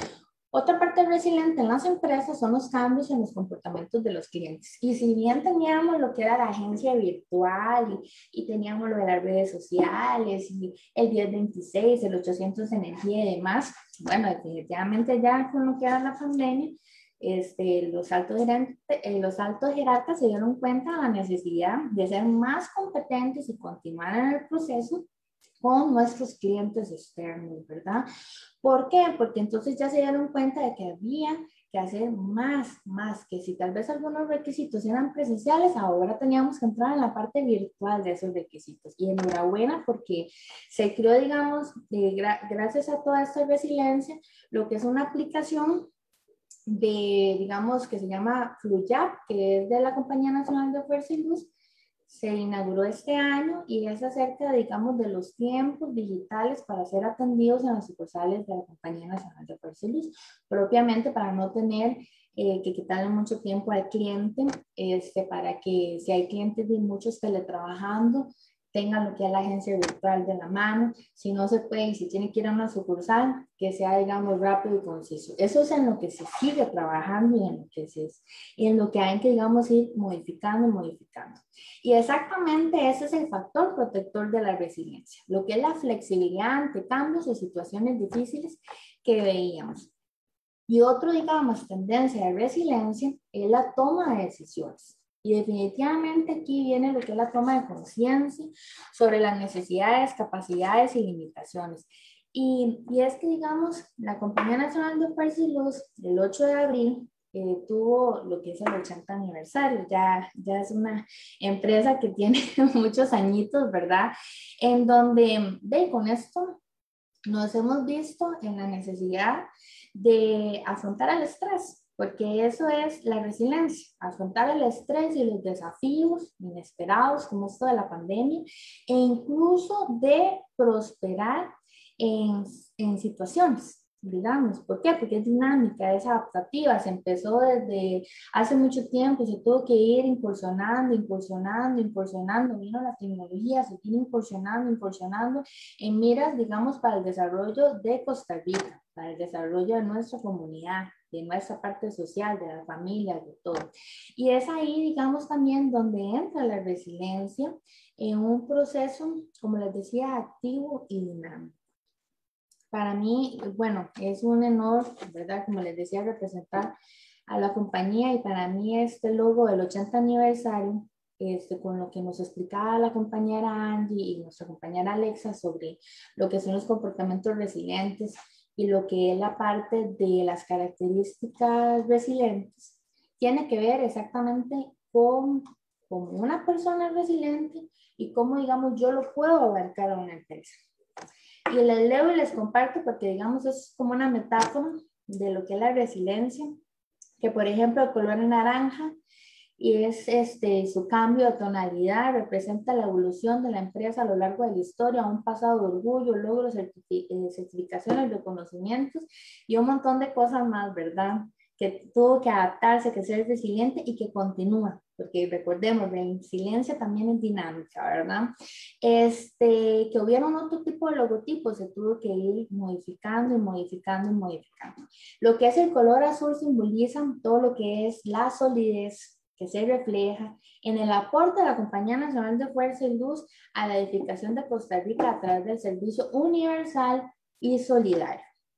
Otra parte resiliente en las empresas son los cambios en los comportamientos de los clientes. Y si bien teníamos lo que era la agencia virtual y, y teníamos lo de las redes sociales y el diez veintiséis, el ochocientos energía y demás, bueno, definitivamente ya con lo que era la pandemia, este, los, altos gerentes, eh, los altos jerarcas se dieron cuenta de la necesidad de ser más competentes y continuar en el proceso con nuestros clientes externos, ¿verdad? ¿Por qué? Porque entonces ya se dieron cuenta de que había que hacer más, más, que si tal vez algunos requisitos eran presenciales, ahora teníamos que entrar en la parte virtual de esos requisitos. Y enhorabuena porque se creó, digamos, de, gra gracias a toda esta resiliencia, lo que es una aplicación de, digamos, que se llama FluYap, que es de la Compañía Nacional de Fuerza y Luz. Se inauguró este año y es acerca, digamos, de los tiempos digitales para ser atendidos en las sucursales de la Compañía Nacional de Fuerza y Luz, propiamente para no tener eh, que quitarle mucho tiempo al cliente, este, para que si hay clientes de muchos teletrabajando, tengan lo que es la agencia virtual de la mano. Si no se puede y si tiene que ir a una sucursal, que sea, digamos, rápido y conciso. Eso es en lo que se sigue trabajando y en lo que, se, y en lo que hay que, digamos, ir modificando y modificando. Y exactamente ese es el factor protector de la resiliencia, lo que es la flexibilidad ante cambios o situaciones difíciles que veíamos. Y otro, digamos, tendencia de resiliencia es la toma de decisiones. Y definitivamente aquí viene lo que es la toma de conciencia sobre las necesidades, capacidades y limitaciones. Y, y es que, digamos, la Compañía Nacional de Fuerza y Luz, el ocho de abril, eh, tuvo lo que es el ochenta aniversario. Ya, ya es una empresa que tiene muchos añitos, ¿verdad? En donde, de con esto, nos hemos visto en la necesidad de afrontar el estrés. Porque eso es la resiliencia, afrontar el estrés y los desafíos inesperados como esto de la pandemia e incluso de prosperar en, en situaciones. digamos. ¿Por qué? Porque es dinámica, es adaptativa, se empezó desde hace mucho tiempo, se tuvo que ir incursionando, incursionando, incursionando, vino la tecnología, se viene incursionando, incursionando en miras, digamos, para el desarrollo de Costa Rica, para el desarrollo de nuestra comunidad, de nuestra parte social, de las familias, de todo. Y es ahí, digamos, también donde entra la resiliencia en un proceso, como les decía, activo y dinámico. Para mí, bueno, es un honor, ¿verdad? Como les decía, representar a la compañía, y para mí este logo del ochenta aniversario, este, con lo que nos explicaba la compañera Angie y nuestra compañera Alexa sobre lo que son los comportamientos resilientes y lo que es la parte de las características resilientes, tiene que ver exactamente con, con una persona resiliente y cómo, digamos, yo lo puedo abarcar a una empresa. Y les leo y les comparto porque, digamos, es como una metáfora de lo que es la resiliencia, que por ejemplo el color naranja y es este, su cambio de tonalidad representa la evolución de la empresa a lo largo de la historia, un pasado de orgullo, logros, certific certificaciones, reconocimientos y un montón de cosas más, ¿verdad? Que tuvo que adaptarse, que ser resiliente y que continúa, porque recordemos, la resiliencia también es dinámica, ¿verdad? Este, que hubieron otro tipo de logotipos, se tuvo que ir modificando y modificando y modificando. Lo que es el color azul simboliza todo lo que es la solidez que se refleja en el aporte de la Compañía Nacional de Fuerza y Luz a la edificación de Costa Rica a través del servicio universal y solidario.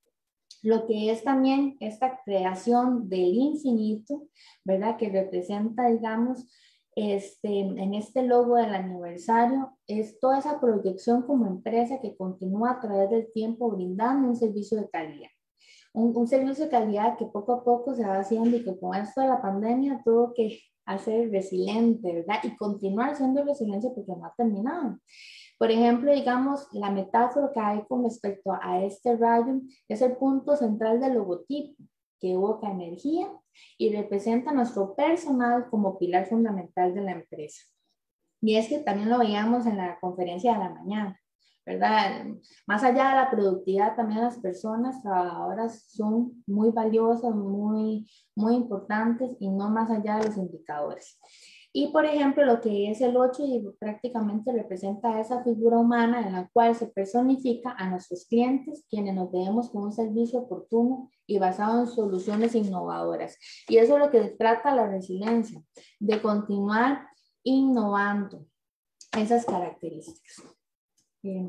Lo que es también esta creación del infinito, ¿verdad? Que representa, digamos, este, en este logo del aniversario, es toda esa proyección como empresa que continúa a través del tiempo brindando un servicio de calidad. Un, un servicio de calidad que poco a poco se va haciendo y que con esto de la pandemia tuvo que hacer resiliente, ¿verdad? Y continuar siendo resiliente porque no ha terminado. Por ejemplo, digamos, la metáfora que hay con respecto a este rayo es el punto central del logotipo, que evoca energía y representa a nuestro personal como pilar fundamental de la empresa. Y es que también lo veíamos en la conferencia de la mañana, ¿verdad? Más allá de la productividad, también las personas trabajadoras son muy valiosas, muy, muy importantes y no más allá de los indicadores. Y por ejemplo, lo que es el ocho y prácticamente representa esa figura humana en la cual se personifica a nuestros clientes, quienes nos debemos con un servicio oportuno y basado en soluciones innovadoras. Y eso es lo que trata la resiliencia, de continuar innovando esas características. Bien.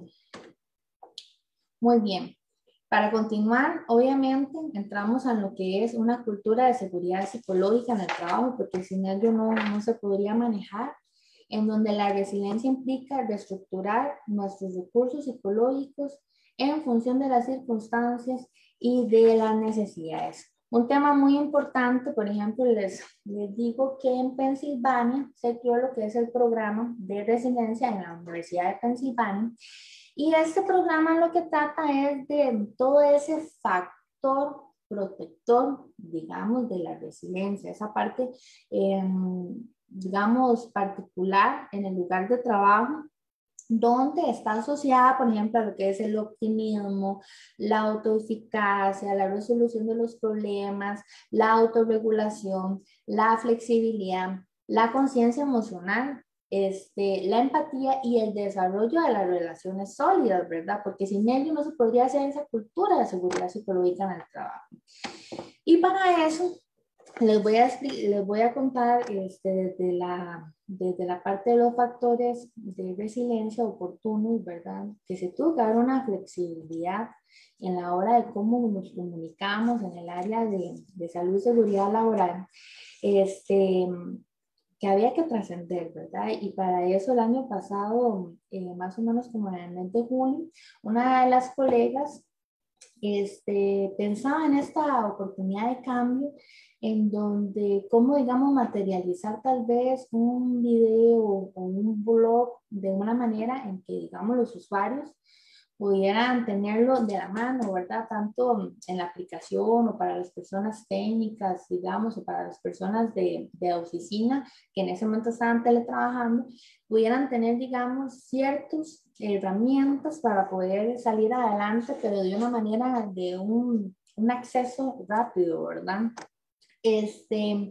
Muy bien. Para continuar, obviamente, entramos en lo que es una cultura de seguridad psicológica en el trabajo, porque sin ello no, no se podría manejar, en donde la resiliencia implica reestructurar nuestros recursos psicológicos en función de las circunstancias y de las necesidades. Un tema muy importante, por ejemplo, les, les digo que en Pensilvania se creó lo que es el programa de resiliencia en la Universidad de Pensilvania. Y este programa lo que trata es de todo ese factor protector, digamos, de la resiliencia, esa parte, eh, digamos, particular en el lugar de trabajo, donde está asociada, por ejemplo, a lo que es el optimismo, la autoeficacia, la resolución de los problemas, la autorregulación, la flexibilidad, la conciencia emocional, Este, la empatía y el desarrollo de las relaciones sólidas, ¿verdad? Porque sin ello no se podría hacer esa cultura de seguridad psicológica en el trabajo. Y para eso les voy a, les voy a contar este, desde, la, desde la parte de los factores de resiliencia oportunos, ¿verdad? Que se tuvo que dar una flexibilidad en la hora de cómo nos comunicamos en el área de, de salud y seguridad laboral. Este... que había que trascender, ¿verdad? Y para eso el año pasado, eh, más o menos como en el mes de junio, una de las colegas este, pensaba en esta oportunidad de cambio en donde, cómo digamos, materializar tal vez un video o un blog de una manera en que, digamos, los usuarios pudieran tenerlo de la mano, ¿verdad? Tanto en la aplicación o para las personas técnicas, digamos, o para las personas de, de oficina que en ese momento estaban teletrabajando, pudieran tener, digamos, ciertas herramientas para poder salir adelante, pero de una manera de un, un acceso rápido, ¿verdad? Este,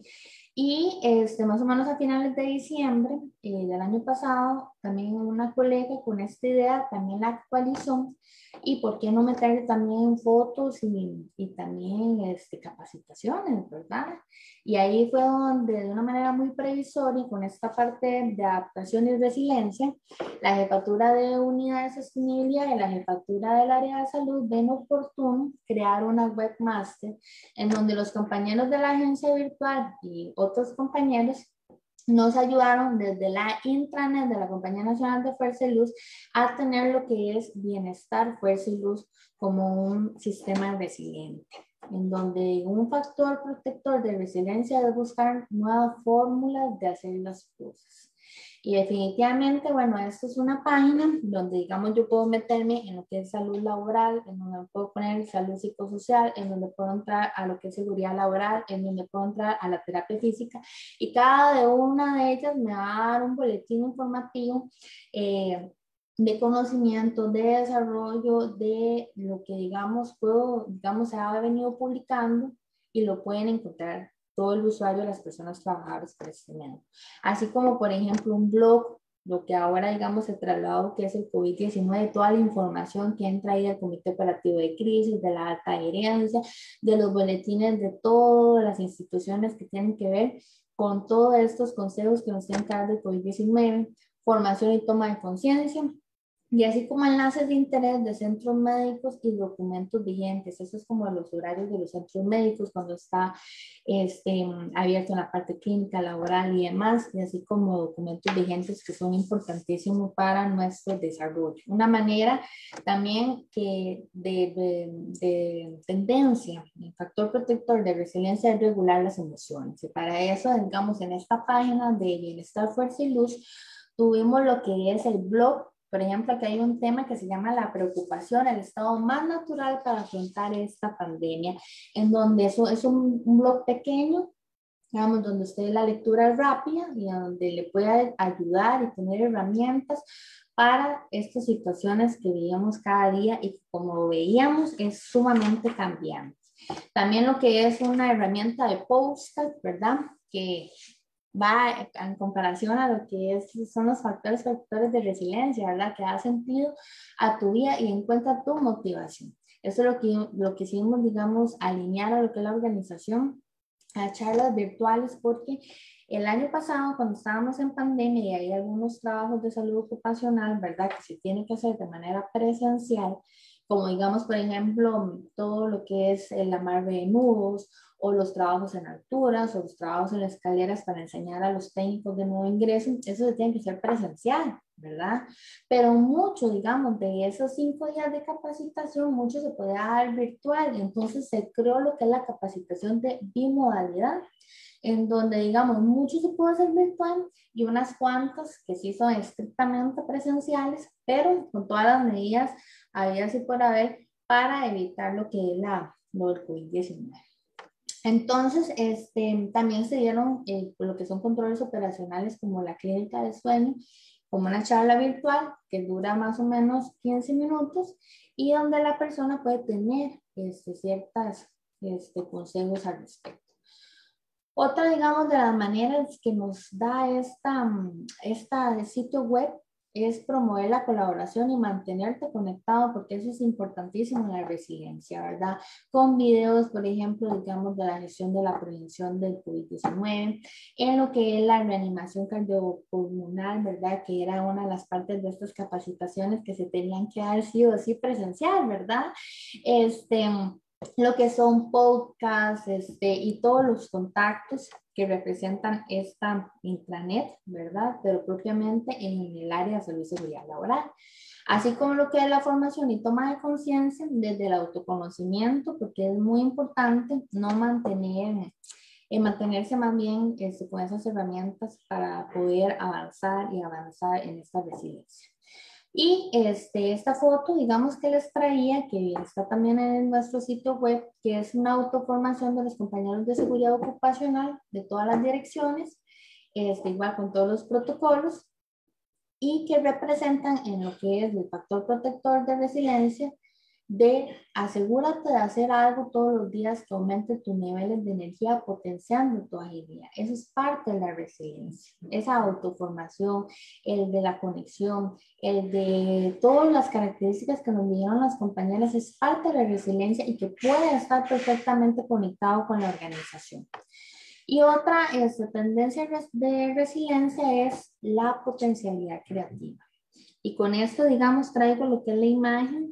y este, más o menos a finales de diciembre eh, del año pasado, también una colega con esta idea también la actualizó. Y por qué no meterle también fotos y, y también este, capacitaciones, ¿verdad? Y ahí fue donde de una manera muy previsoria, con esta parte de adaptación y resiliencia, la jefatura de unidad de sostenibilidad y la jefatura del área de salud ven oportuno crear una webmaster en donde los compañeros de la agencia virtual y otros compañeros nos ayudaron desde la intranet de la Compañía Nacional de Fuerza y Luz a tener lo que es bienestar, fuerza y luz como un sistema resiliente, en donde un factor protector de resiliencia es buscar nuevas fórmulas de hacer las cosas. Y definitivamente, bueno, esto es una página donde, digamos, yo puedo meterme en lo que es salud laboral, en donde puedo poner salud psicosocial, en donde puedo entrar a lo que es seguridad laboral, en donde puedo entrar a la terapia física, y cada de una de ellas me va a dar un boletín informativo eh, de conocimiento, de desarrollo, de lo que, digamos, puedo, digamos, se ha venido publicando y lo pueden encontrar todo el usuario, las personas trabajadoras para este medio. Así como, por ejemplo, un blog, lo que ahora, digamos, se trasladó, que es el COVID diecinueve, toda la información que entra ahí del Comité Operativo de Crisis, de la alta gerencia, de los boletines de todas las instituciones que tienen que ver con todos estos consejos que nos tienen que dar del COVID diecinueve, formación y toma de conciencia, y así como enlaces de interés de centros médicos y documentos vigentes. Eso es como los horarios de los centros médicos cuando está este, abierto en la parte clínica, laboral y demás, y así como documentos vigentes que son importantísimos para nuestro desarrollo. Una manera también que de, de, de tendencia, el factor protector de resiliencia es regular las emociones. Y para eso, digamos, en esta página de Bienestar, Fuerza y Luz, tuvimos lo que es el blog. Por ejemplo, aquí hay un tema que se llama la preocupación, el estado más natural para afrontar esta pandemia, en donde eso es un, un blog pequeño, digamos, donde usted la lectura es rápida y donde le puede ayudar y tener herramientas para estas situaciones que vivimos cada día y como veíamos es sumamente cambiante. También lo que es una herramienta de postcard, ¿verdad? Que va en comparación a lo que es, son los factores factores de resiliencia, ¿verdad? Que da sentido a tu vida y encuentra tu motivación. Eso es lo que, lo que hicimos, digamos, alinear a lo que es la organización, a charlas virtuales, porque el año pasado, cuando estábamos en pandemia y hay algunos trabajos de salud ocupacional, ¿verdad? Que se tienen que hacer de manera presencial, como digamos, por ejemplo, todo lo que es el amarre de nudos, o los trabajos en alturas, o los trabajos en escaleras para enseñar a los técnicos de nuevo ingreso, eso se tiene que ser presencial, ¿verdad? Pero mucho, digamos, de esos cinco días de capacitación, mucho se puede dar virtual, entonces se creó lo que es la capacitación de bimodalidad, en donde, digamos, mucho se puede hacer virtual y unas cuantas que sí son estrictamente presenciales, pero con todas las medidas habidas y por haber para evitar lo que es la, lo del COVID diecinueve. Entonces, este, también se dieron eh, lo que son controles operacionales como la clínica de sueño, como una charla virtual que dura más o menos quince minutos y donde la persona puede tener este, ciertos este, consejos al respecto. Otra, digamos, de las maneras que nos da esta, esta sitio web es promover la colaboración y mantenerte conectado, porque eso es importantísimo en la resiliencia, ¿verdad? Con videos, por ejemplo, digamos, de la gestión de la prevención del COVID diecinueve, en lo que es la reanimación cardiopulmonar, ¿verdad? Que era una de las partes de estas capacitaciones que se tenían que dar sí o sí presencial, ¿verdad? Este... lo que son podcasts este, y todos los contactos que representan esta intranet, ¿verdad? Pero propiamente en el área de salud y seguridad laboral. Así como lo que es la formación y toma de conciencia desde el autoconocimiento, porque es muy importante no mantener, eh, mantenerse más bien este, con esas herramientas para poder avanzar y avanzar en esta resiliencia. Y este, esta foto, digamos que les traía, que está también en nuestro sitio web, que es una autoformación de los compañeros de seguridad ocupacional de todas las direcciones, este, igual con todos los protocolos, y que representan en lo que es el factor protector de resiliencia, de asegúrate de hacer algo todos los días que aumente tus niveles de energía potenciando tu agilidad. Eso es parte de la resiliencia, esa autoformación, el de la conexión, el de todas las características que nos dijeron las compañeras, es parte de la resiliencia y que puede estar perfectamente conectado con la organización. Y otra este, tendencia de resiliencia es la potencialidad creativa. Y con esto, digamos, traigo lo que es la imagen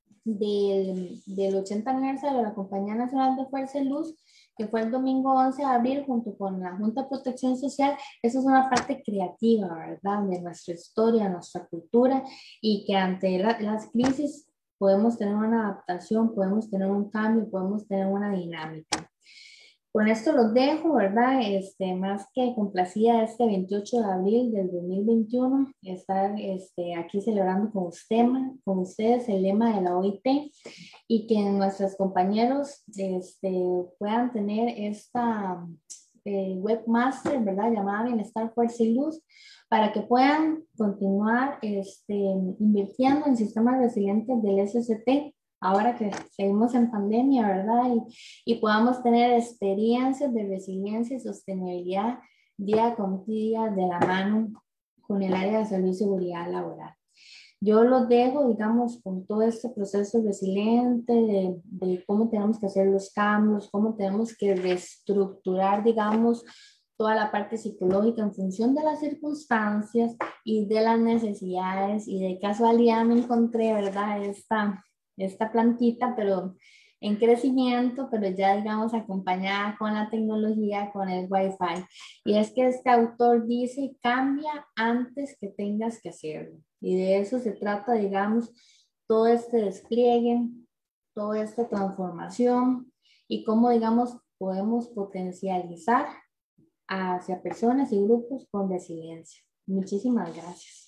del, del ochenta aniversario de la Compañía Nacional de Fuerza y Luz, que fue el domingo once de abril junto con la Junta de Protección Social. Eso es una parte creativa, ¿verdad? De nuestra historia, nuestra cultura, y que ante la, las crisis podemos tener una adaptación, podemos tener un cambio, podemos tener una dinámica. Con esto los dejo, ¿verdad? Este, más que complacida este veintiocho de abril del dos mil veintiuno, estar este, aquí celebrando con, usted, con ustedes el lema de la O I T, y que nuestros compañeros este, puedan tener esta eh, webmaster, ¿verdad? Llamada Bienestar, Fuerza y Luz, para que puedan continuar este, invirtiendo en sistemas resilientes del S S T, ahora que seguimos en pandemia, ¿verdad? Y, y podamos tener experiencias de resiliencia y sostenibilidad día con día de la mano con el área de salud y seguridad laboral. Yo los dejo, digamos, con todo este proceso resiliente de, de cómo tenemos que hacer los cambios, cómo tenemos que reestructurar, digamos, toda la parte psicológica en función de las circunstancias y de las necesidades. Y de casualidad me encontré, ¿verdad? Esta... esta plantita, pero en crecimiento, pero ya digamos acompañada con la tecnología, con el Wi-Fi. Y es que este autor dice, cambia antes que tengas que hacerlo. Y de eso se trata, digamos, todo este despliegue, toda esta transformación y cómo, digamos, podemos potencializar hacia personas y grupos con resiliencia. Muchísimas gracias.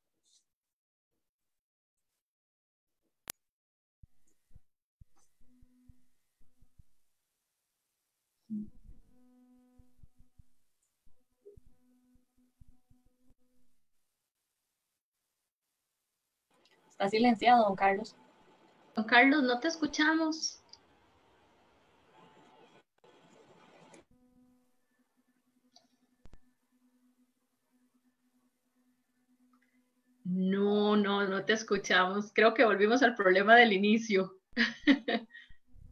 Está silenciado, don Carlos. Don Carlos, no te escuchamos. No, no, no te escuchamos. Creo que volvimos al problema del inicio.